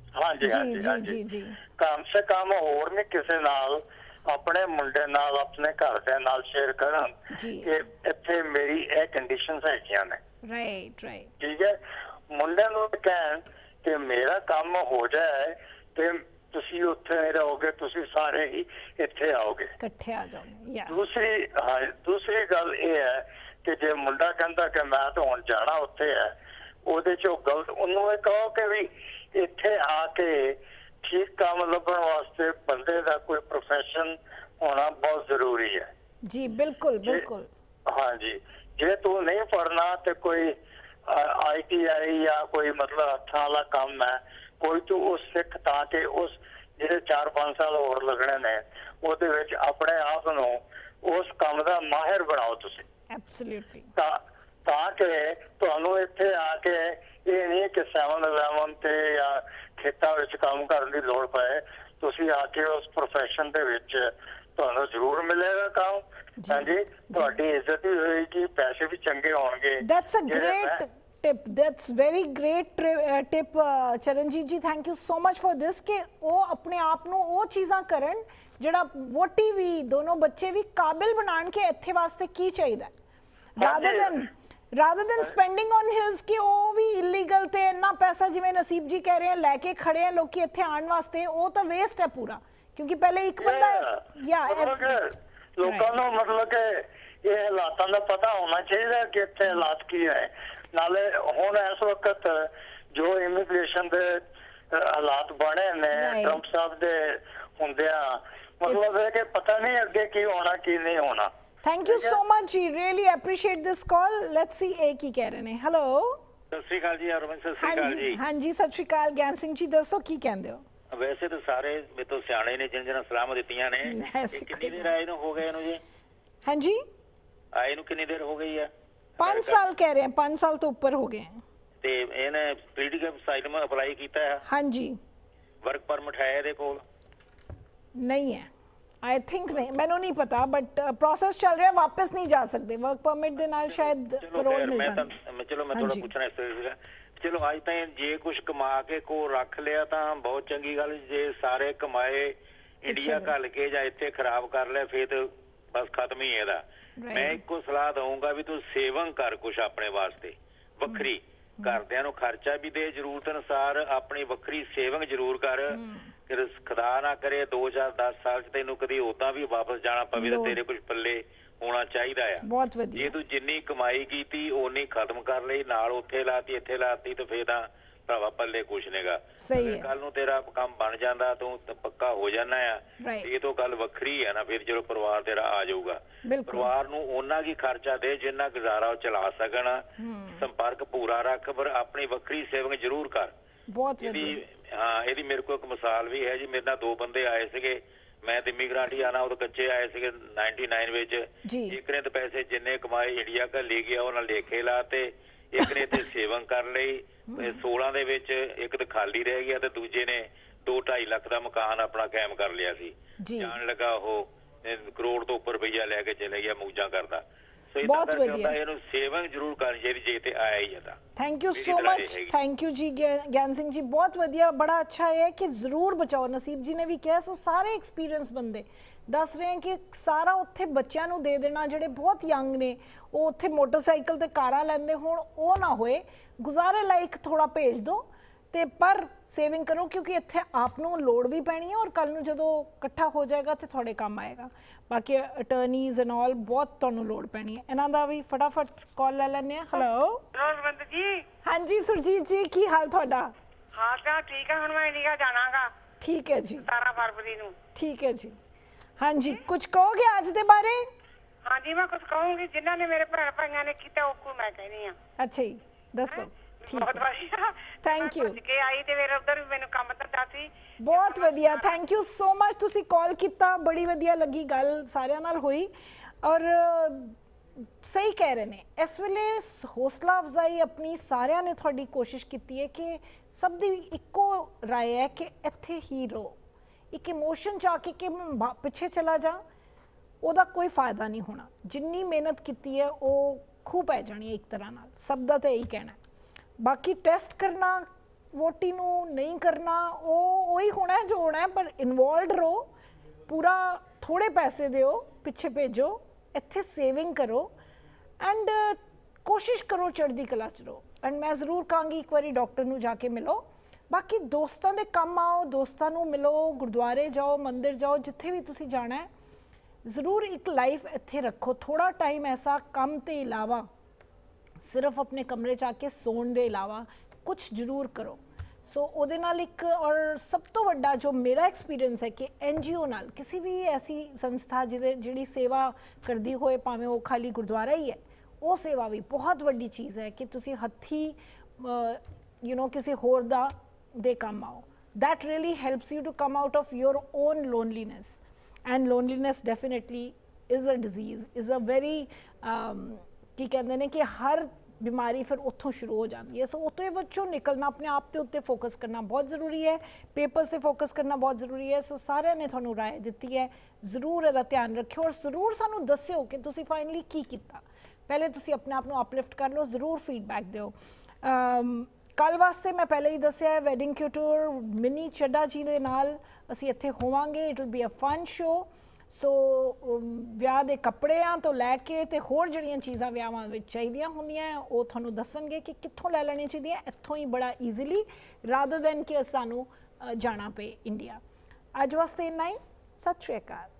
ਹਾਂਜੀ ਹਾਂਜੀ ਹਾਂਜੀ ਕਮ ਸੇ ਕਮ ਹੋਰ ਨਹੀਂ ਕਿਸੇ ਨਾਲ ਆਪਣੇ ਮੁੰਡੇ ਨਾਲ ਆਪਣੇ ਘਰਦਿਆਂ ਨਾਲ ਸ਼ੇਅਰ ਕਰਨ ਕਿ ਇੱਥੇ ਮੇਰੀ ਇਹ ਕੰਡੀਸ਼ਨਸ ਹੈਗੀਆਂ ਨੇ। ਰਾਈਟ ਠੀਕ ਹੈ, ਮੁੰਡਿਆਂ ਨੂੰ ਕਹਿਣ ਕਿ ਮੇਰਾ ਕੰਮ ਹੋ ਜਾਏ ਤੇ ਤੁਸੀਂ ਉੱਥੇ ਨਹੀਂ ਰਹੋਗੇ, ਤੁਸੀਂ ਸਾਰੇ ਹੀ ਇੱਥੇ ਆਓਗੇ, ਇਕੱਠੇ ਆ ਜਾਓਗੇ। ਦੂਸਰੀ ਗੱਲ ਇਹ ਹੈ ਕਿ ਜੇ ਮੁੰਡਾ ਕਹਿੰਦਾ ਕਿ ਮੈਂ ਤਾਂ ਹੁਣ ਜਾਣਾ ਉੱਥੇ ਹੈ, ਉਹਦੇ ਚੋਂ ਗਲਤ ਉਹਨੂੰ ਇਹ ਕਹੋ ਕਿ ਵੀ ਇੱਥੇ ਆ ਕੇ ਠੀਕ ਕੰਮ ਲੱਭਣ ਵਾਸਤੇ ਬੰਦੇ ਦਾ ਕੋਈ ਪ੍ਰੋਫੈਸ਼ਨ ਹੋਣਾ ਬਹੁਤ ਜ਼ਰੂਰੀ ਹੈ। ਜੀ ਬਿਲਕੁਲ ਬਿਲकुल। ਹਾਂਜੀ, ਜੇ ਤੂੰ ਨਹੀਂ ਪੜ੍ਹਨਾ ਤੇ ਕੋਈ ITI ਜਾਂ ਕੋਈ ਮਤਲਬ ਹੱਥਾਂ ਵਾਲਾ ਕੰਮ ਹੈ ਕੋਈ, ਤੂੰ ਉਹ ਸਿੱਖ ਤਾਂ ਕਿ ਉਸ ਜਿਹੜੇ 4-5 ਸਾਲ ਹੋਰ ਲੱਗਣੇ ਨੇ ਉਹਦੇ ਵਿੱਚ ਆਪਣੇ ਆਪ ਨੂੰ ਉਸ ਕੰਮ ਦਾ ਮਾਹਿਰ ਬਣਾਓ ਤੁਸੀਂ। ਐਬਸੋਲੂਟਲੀ। ਤਾਂ ਕਿ ਤੁਹਾਨੂੰ ਇੱਥੇ ਆ ਕੇ ਇਹ ਨਹੀਂ ਕਿ 7-11 ਤੇ ਜਾਂ ਖੇਤਾਂ ਵਿੱਚ ਕੰਮ ਕਰਨ ਦੀ ਲੋੜ ਪਏ, ਤੁਸੀਂ ਆ ਕੇ ਉਸ ਪ੍ਰੋਫੈਸ਼ਨ ਦੇ ਵਿੱਚ ਤੁਹਾਨੂੰ ਜ਼ਰੂਰ ਮਿਲੇਗਾ ਕੰਮ। ਹਾਂਜੀ, ਤੁਹਾਡੀ ਇੱਜ਼ਤ ਵੀ ਹੋਏਗੀ, ਪੈਸੇ ਵੀ ਚੰਗੇ ਹੋਣਗੇ। That's a great tip, that's very great tip Charanjit ji, thank you so much for this ਕਿ ਉਹ ਆਪਣੇ ਆਪ ਨੂੰ ਉਹ ਚੀਜ਼ਾਂ ਕਰਨ ਜਿਹੜਾ ਵੋਟੀ ਵੀ ਦੋਨੋਂ ਬੱਚੇ ਵੀ ਕਾਬਿਲ ਬਣਾਉਣ ਕੇ ਇੱਥੇ ਵਾਸਤੇ ਕੀ ਚਾਹੀਦਾ, rather than spending on his ਕਿ ਉਹ ਵੀ ਇਲੀਗਲ ਤੇ ਇੰਨਾ ਪੈਸਾ ਜਿਵੇਂ ਨਸੀਬ ਜੀ ਕਹਿ ਰਹੇ ਆ ਲੈ ਕੇ ਖੜੇ ਆ ਲੋਕੀ ਇੱਥੇ ਆਉਣ ਵਾਸਤੇ, ਉਹ ਤਾਂ ਵੇਸਟ ਹੈ ਪੂਰਾ, ਕਿਉਂਕਿ ਪਹਿਲੇ ਇੱਕ ਬੰਦਾ ਲੋਕਾਂ ਨੂੰ ਮਤਲਬ ਕਿ ਇਹ ਹਾਲਾਤਾਂ ਦਾ ਪਤਾ ਹੋਣਾ ਚਾਹੀਦਾ ਕਿ ਇੱਥੇ ਹਾਲਾਤ ਕੀ ਹੈ। ਨਾਲੇ ਹੁਣ ਇਸ ਵਕਤ ਜੋ ਇਮੀਗ੍ਰੇਸ਼ਨ ਦੇ ਹਾਲਾਤ ਬਣੇ ਨੇ ਟਰੰਪ ਸਾਹਿਬ ਦੇ ਹੁੰਦਿਆਂ, ਮਤਲਬ ਹੈ ਕਿ ਪਤਾ ਨਹੀਂ ਅੱਗੇ ਕੀ ਹੋਣਾ ਕੀ ਨਹੀਂ ਹੋਣਾ। ਥੈਂਕ ਯੂ ਸੋ ਮਚ ਜੀ, really appreciate this call. Let's see ਇਹ ਕੀ ਕਹਿ ਰਹੇ ਨੇ। ਹੈਲੋ, ਸਤਿ ਸ਼੍ਰੀ ਅਕਾਲ ਜੀ। ਅਰਵਿੰਦ ਸਤਿ ਸ਼੍ਰੀ ਅਕਾਲ ਜੀ। ਹਾਂਜੀ ਸਤਿ ਸ਼੍ਰੀ ਅਕਾਲ। ਗਿਆਨ ਸਿੰਘ ਜੀ ਦੱਸੋ ਕੀ ਕਹਿੰਦੇ ਹੋ? ਵੈਸੇ ਤਾਂ ਸਾਰੇ ਮੇਰੇ ਤੋਂ ਸਿਆਣੇ ਨੇ ਜਿਹਨਾਂ ਸਲਾਹਾਂ ਦਿੱਤੀਆਂ ਨੇ। ਕਿੰਨੀ ਦੇਰ ਆਏ ਨੂੰ ਹੋ ਗਏ ਇਹਨੂੰ ਜੀ? ਹਾਂਜੀ, ਆਏ ਨੂੰ ਕਿੰਨੀ ਦੇਰ ਹੋ ਗਈ ਹੈ? 5 ਸਾਲ ਕਹਿ ਰਹੇ हैं, 5 साल तो ऊपर हो गए हैं। ਤੇ ਇਹਨੇ ਪੋਲੀਟੀਕਲ ਅਸਾਈਲਮ ਅਪਲਾਈ ਕੀਤਾ ਹੈ? ਹਾਂਜੀ। ਵਰਕ ਪਰਮਿਟ ਹੈ ਇਹਦੇ ਕੋਲ? ਨਹੀਂ ਹੈ, ਆਈ ਥਿੰਕ ਨਹੀਂ, ਮੈਨੂੰ ਨਹੀਂ ਪਤਾ, ਬਟ ਪ੍ਰੋਸੈਸ ਚੱਲ ਰਿਹਾ, ਵਾਪਸ ਨਹੀਂ ਜਾ ਸਕਦੇ। ਵਰਕ ਪਰਮਿਟ ਦੇ ਨਾਲ ਸ਼ਾਇਦ ਪੈਰੋਲ ਮਿਲ ਜਾਂਦਾ। ਚਲੋ ਮੈਂ ਥੋੜਾ ਪੁੱਛਣਾ ਇਸ ਤਰ੍ਹਾਂ, ਚਲੋ ਅੱਜ ਤਾਂ ਜੇ ਕੁਝ ਕਮਾ ਕੇ ਕੋ ਰੱਖ ਲਿਆ ਤਾਂ ਬਹੁਤ ਚੰਗੀ ਗੱਲ, ਜੇ ਸਾਰੇ ਕਮਾਏ ਇੰਡੀਆ ਘੱਲ ਕੇ ਜਾਂ ਇੱਥੇ ਖਰਾਬ ਕਰ ਲਿਆ ਫਿਰ ਤਾਂ ਬਸ ਖਤਮ ਹੀ ਇਹਦਾ। ਮੈਂ ਇੱਕੋ ਸਲਾਹ ਦਊਂਗਾ ਵੀ ਤੂੰ ਸੇਵਿੰਗ ਕਰ ਕੁਛ ਆਪਣੇ ਵਾਸਤੇ ਵੱਖਰੀ, ਘਰਦਿਆਂ ਨੂੰ ਖਰਚਾ ਵੀ ਦੇ ਜ਼ਰੂਰਤ ਅਨੁਸਾਰ, ਆਪਣੀ ਵੱਖਰੀ ਸੇਵਿੰਗ ਜ਼ਰੂਰ ਕਰ। ਖੁਦਾ ਨਾ ਕਰੇ 2010 ਸਾਲ ਚ ਤੈਨੂੰ ਕਦੀ ਉਦਾਂ ਵੀ ਵਾਪਸ ਜਾਣਾ ਪਵੇ ਤਾਂ ਤੇਰੇ ਕੁਝ ਪੱਲੇ ਹੋਣਾ ਚਾਹੀਦਾ ਆ। ਬਹੁਤ ਵਧੀਆ। ਜੇ ਤੂੰ ਜਿੰਨੀ ਕਮਾਈ ਕੀਤੀ ਓਨੀ ਖਤਮ ਕਰ ਲਈ, ਨਾਲ ਉੱਥੇ ਲਾਤੀ ਇੱਥੇ ਲਾਤੀ ਤੇ ਫੇਰ ਤਾਂ ਭਰਾਵਾ ਪੱਲੇ ਕੁਛ ਨੇਗਾ। ਕੱਲ ਨੂੰ ਤੇਰਾ ਕੰਮ ਬਣ ਜਾਂਦਾ, ਤੂੰ ਪੱਕਾ ਹੋ ਜਾਣਾ ਆ, ਇਹ ਤੋਂ ਗੱਲ ਵੱਖਰੀ ਆ ਨਾ। ਫਿਰ ਜਦੋਂ ਪਰਿਵਾਰ ਤੇਰਾ ਆ ਜਾਊਗਾ, ਪਰਿਵਾਰ ਨੂੰ ਓਨਾ ਕੀ ਖਰਚਾ ਦੇ ਜਿੰਨਾ ਗੁਜ਼ਾਰਾ ਉਹ ਚਲਾ ਸਕਣ। ਸੰਪਰਕ ਪੂਰਾ ਰੱਖ, ਪਰ ਆਪਣੀ ਵੱਖਰੀ ਸੇਵਿੰਗ ਜ਼ਰੂਰ ਕਰ। ਬਹੁਤ ਵਧੀਆ। ਹਾਂ, ਇਹਦੀ ਮੇਰੇ ਕੋਲ ਇੱਕ ਮਿਸਾਲ ਵੀ ਹੈ ਜੀ। ਮੇਰੇ ਨਾਲ 2 ਬੰਦੇ ਆਏ ਸੀਗੇ, ਮੈਂ ਤੇ ਇਮੀਗ੍ਰੈਂਟ ਹੀ ਆਣਾ, ਉਹ ਕੱਚੇ ਆਏ ਸੀਗੇ 99 ਵਿੱਚ। ਇੱਕ ਨੇ ਤਾਂ ਪੈਸੇ ਜਿੰਨੇ ਕਮਾਏ ਇੰਡੀਆ ਘੱਲੀ ਗਿਆ ਉਹਨਾਂ ਲੇਖੇ ਲਾ ਤੇ, ਇੱਕ ਨੇ ਤੇ ਸੇਵਿੰਗ ਕਰ ਲਈ 16 ਦੇ ਵਿੱਚ, ਇੱਕ ਤਾਂ ਖਾਲੀ ਰਹਿ ਗਿਆ ਤੇ ਦੂਜੇ ਨੇ 2-2.5 ਲੱਖ ਦਾ ਮਕਾਨ ਆਪਣਾ ਕਾਇਮ ਕਰ ਲਿਆ ਸੀ। ਜਾਣ ਲੱਗਾ ਉਹ ਕਰੋੜ ਤੋਂ ਉੱਪਰ ਰੁਪਈਆ ਲੈ ਕੇ ਚਲੇ ਗਿਆ, ਮੌਜਾਂ ਕਰਦਾ। ਬਹੁਤ ਵਧੀਆ। ਇਹਨੂੰ ਸੇਵਿੰਗ ਜ਼ਰੂਰ ਕਰਨੀ ਚਾਹੀਦੀ ਜੇ ਤੇ ਆਇਆ ਹੀ ਜਾਂਦਾ। Thank you so much, thank you ਜੀ ਗਿਆਨ ਸਿੰਘ ਜੀ, ਬਹੁਤ ਵਧੀਆ। ਬੜਾ ਅੱਛਾ ਹੈ ਕਿ ਜ਼ਰੂਰ ਬਚਾਓ। ਨਸੀਬ ਜੀ ਨੇ ਵੀ ਕਿਹਾ, ਸੋ ਸਾਰੇ ਐਕਸਪੀਰੀਅੰਸ ਬੰਦੇ ਦੱਸ ਰਹੇ ਕਿ ਸਾਰਾ ਉੱਥੇ ਬੱਚਿਆਂ ਨੂੰ ਦੇ ਦੇਣਾ ਜਿਹੜੇ ਬਹੁਤ ਯੰਗ ਨੇ, ਉਹ ਉੱਥੇ ਮੋਟਰਸਾਈਕਲ ਤੇ ਕਾਰਾਂ ਲੈਂਦੇ ਹੋਣ, ਉਹ ਨਾ ਹੋਏ। ਗੁਜ਼ਾਰੇ ਲਾਇਕ ਥੋੜਾ ਭੇਜ ਦਿਓ ਤੇ ਪਰ ਸੇਵਿੰਗ ਕਰੋ, ਕਿਉਂਕਿ ਇੱਥੇ ਆਪ ਨੂੰ ਲੋੜ ਵੀ ਪੈਣੀ ਹੈ ਔਰ ਕੱਲ ਨੂੰ ਜਦੋਂ ਇਕੱਠਾ ਹੋ ਜਾਏਗਾ ਤੇ ਤੁਹਾਡੇ ਕੰਮ ਆਏਗਾ। ਬਾਕੀ ਅਟਰਨੀਜ਼ ਐਂਡ ਆਲ ਬਹੁਤ ਤੁਹਾਨੂੰ ਲੋੜ ਪੈਣੀ ਹੈ। ਇਹਨਾਂ ਦਾ ਵੀ ਫਟਾਫਟ ਕਾਲ ਲੈ ਲੈਂਦੇ ਹਾਂ। ਹੈਲੋ ਰੋਜ਼ਵੰਤ ਜੀ। ਹਾਂਜੀ ਸੁਰਜੀਤ ਜੀ, ਕੀ ਹਾਲ ਤੁਹਾਡਾ? ਹਾਂ ਤਾਂ ਠੀਕ ਹੈ, ਹੁਣ ਮੈਂ ਇੰਡੀਆ ਜਾਣਾਗਾ। ਠੀਕ ਹੈ ਜੀ, 17 ਫਰਵਰੀ ਨੂੰ। ਠੀਕ ਹੈ ਜੀ। ਹਾਂਜੀ, ਕੁਝ ਕਹੋਗੇ ਅੱਜ ਦੇ ਬਾਰੇ? ਹਾਂਜੀ, ਮੈਂ ਕੁਝ ਕਹੂੰਗੀ। ਜਿਨ੍ਹਾਂ ਨੇ ਮੇਰੇ ਭੈਣ ਭਾਈਆਂ ਨੇ ਕੀਤਾ ਉਹ ਕੋ ਮੈਂ ਕਹਿਣੀ ਆ। ਅੱਛਾ ਜੀ, ਦੱਸੋ। ਬਹੁਤ ਵਧੀਆ, ਥੈਂਕ ਯੂ। ਕੇ ਆਈ ਤੇ ਫਿਰ ਉਧਰ ਵੀ ਮੈਨੂੰ ਕੰਮ ਧੰਦਾ ਸੀ। ਬਹੁਤ ਵਧੀਆ, ਥੈਂਕ ਯੂ ਸੋ ਮਚ। ਤੁਸੀਂ ਕਾਲ ਕੀਤਾ, ਬੜੀ ਵਧੀਆ ਲੱਗੀ, ਗੱਲ ਸਾਰਿਆਂ ਨਾਲ ਹੋਈ। ਔਰ ਸਹੀ ਕਹਿ ਰਹੇ ਨੇ, ਇਸ ਵੇਲੇ ਹੌਸਲਾ ਅਫਜ਼ਾਈ ਆਪਣੀ ਸਾਰਿਆਂ ਨੇ ਤੁਹਾਡੀ ਕੋਸ਼ਿਸ਼ ਕੀਤੀ ਹੈ ਕਿ ਸਭ ਦੀ ਇੱਕੋ ਰਾਏ ਹੈ ਕਿ ਇੱਥੇ ਹੀ ਰਹੋ। ਇੱਕ ਇਮੋਸ਼ਨ ਚ ਆ ਕੇ ਕਿ ਪਿੱਛੇ ਚਲਾ ਜਾ, ਉਹਦਾ ਕੋਈ ਫਾਇਦਾ ਨਹੀਂ ਹੋਣਾ। ਜਿੰਨੀ ਮਿਹਨਤ ਕੀਤੀ ਹੈ ਉਹ ਖੂਹ ਪੈ ਜਾਣੀ ਹੈ ਇੱਕ ਤਰ੍ਹਾਂ ਨਾਲ, ਸਭ ਦਾ ਤਾਂ ਇਹੀ ਕਹਿਣਾ। ਬਾਕੀ ਟੈਸਟ ਕਰਨਾ ਵੋਟੀ ਨੂੰ ਨਹੀਂ ਕਰਨਾ, ਉਹ ਉਹੀ ਹੋਣਾ ਜੋ ਹੋਣਾ, ਪਰ ਇਨਵੋਲਵਡ ਰਹੋ, ਪੂਰਾ ਥੋੜੇ ਪੈਸੇ ਦਿਓ, ਪਿੱਛੇ ਭੇਜੋ, ਇੱਥੇ ਸੇਵਿੰਗ ਕਰੋ ਐਂਡ ਕੋਸ਼ਿਸ਼ ਕਰੋ ਚੜ੍ਹਦੀ ਕਲਾ 'ਚ ਰਹੋ। ਐਂਡ ਮੈਂ ਜ਼ਰੂਰ ਕਹਾਂਗੀ ਇੱਕ ਵਾਰੀ ਡਾਕਟਰ ਨੂੰ ਜਾ ਕੇ ਮਿਲੋ। ਬਾਕੀ ਦੋਸਤਾਂ ਦੇ ਕੰਮ ਆਓ, ਦੋਸਤਾਂ ਨੂੰ ਮਿਲੋ, ਗੁਰਦੁਆਰੇ ਜਾਓ, ਮੰਦਿਰ ਜਾਓ, ਜਿੱਥੇ ਵੀ ਤੁਸੀਂ ਜਾਣਾ ਹੈ। ਜ਼ਰੂਰ ਇੱਕ ਲਾਈਫ ਇੱਥੇ ਰੱਖੋ, ਥੋੜਾ ਟਾਈਮ ਐਸਾ ਕੰਮ ਤੇ ਇਲਾਵਾ, ਸਿਰਫ ਆਪਣੇ ਕਮਰੇ 'ਚ ਆ ਕੇ ਸੌਣ ਦੇ ਇਲਾਵਾ ਕੁਛ ਜ਼ਰੂਰ ਕਰੋ। ਸੋ ਉਹਦੇ ਨਾਲ ਇੱਕ, ਔਰ ਸਭ ਤੋਂ ਵੱਡਾ ਜੋ ਮੇਰਾ ਐਕਸਪੀਰੀਅੰਸ ਹੈ ਕਿ NGO ਨਾਲ, ਕਿਸੇ ਵੀ ਐਸੀ ਸੰਸਥਾ ਜਿਹੜੀ ਸੇਵਾ ਕਰਦੀ ਹੋਏ, ਭਾਵੇਂ ਉਹ ਖਾਲੀ ਗੁਰਦੁਆਰਾ ਹੀ ਹੈ, ਉਹ ਸੇਵਾ ਵੀ ਬਹੁਤ ਵੱਡੀ ਚੀਜ਼ ਹੈ ਕਿ ਤੁਸੀਂ ਹੱਥੀ ਕਿਸੇ ਹੋਰ ਦੇ ਕੰਮ ਆਓ। that really helps you to come out of your own loneliness, and loneliness definitely is a disease, is a very ਕੀ ਕਹਿੰਦੇ ਨੇ ਕਿ ਹਰ ਬਿਮਾਰੀ ਫਿਰ ਉੱਥੋਂ ਸ਼ੁਰੂ ਹੋ ਜਾਂਦੀ ਹੈ। ਸੋ ਉੱਥੋਂ ਵਿੱਚੋਂ ਨਿਕਲਣਾ, ਆਪਣੇ ਆਪ ਦੇ ਉੱਤੇ ਫੋਕਸ ਕਰਨਾ ਬਹੁਤ ਜ਼ਰੂਰੀ ਹੈ, ਪੇਪਰਸ 'ਤੇ ਫੋਕਸ ਕਰਨਾ ਬਹੁਤ ਜ਼ਰੂਰੀ ਹੈ। ਸੋ ਸਾਰਿਆਂ ਨੇ ਤੁਹਾਨੂੰ ਰਾਏ ਦਿੱਤੀ ਹੈ, ਜ਼ਰੂਰ ਇਹਦਾ ਧਿਆਨ ਰੱਖਿਓ ਔਰ ਜ਼ਰੂਰ ਸਾਨੂੰ ਦੱਸਿਓ ਕਿ ਤੁਸੀਂ ਫਾਈਨਲੀ ਕੀ ਕੀਤਾ। ਪਹਿਲੇ ਤੁਸੀਂ ਆਪਣੇ ਆਪ ਨੂੰ ਅਪਲਿਫਟ ਕਰ ਲਓ, ਜ਼ਰੂਰ ਫੀਡਬੈਕ ਦਿਓ। ਕੱਲ੍ਹ ਵਾਸਤੇ ਮੈਂ ਪਹਿਲੇ ਹੀ ਦੱਸਿਆ ਹੈ, ਵੈਡਿੰਗ ਕਿਊਟਰ ਮਿਨੀ ਚੱਡਾ ਜੀ ਦੇ ਨਾਲ ਅਸੀਂ ਇੱਥੇ ਹੋਵਾਂਗੇ। It will be a fun show. So ਵਿਆਹ ਦੇ ਕੱਪੜਿਆਂ ਤੋਂ ਲੈ ਕੇ ਤੇ ਹੋਰ ਜਿਹੜੀਆਂ ਚੀਜ਼ਾਂ ਵਿਆਹਾਂ ਵਿੱਚ ਚਾਹੀਦੀਆਂ ਹੁੰਦੀਆਂ ਉਹ ਤੁਹਾਨੂੰ ਦੱਸਣਗੇ ਕਿ ਕਿੱਥੋਂ ਲੈ ਲੈਣੀਆਂ ਚਾਹੀਦੀਆਂ, ਇੱਥੋਂ ਹੀ ਬੜਾ ਈਜ਼ੀਲੀ, ਰਾਦਰ ਦੈਨ ਕਿ ਸਾਨੂੰ ਜਾਣਾ ਪਏ ਇੰਡੀਆ। ਅੱਜ ਵਾਸਤੇ ਇੰਨਾ ਹੀ। ਸਤਿ ਸ਼੍ਰੀ ਅਕਾਲ।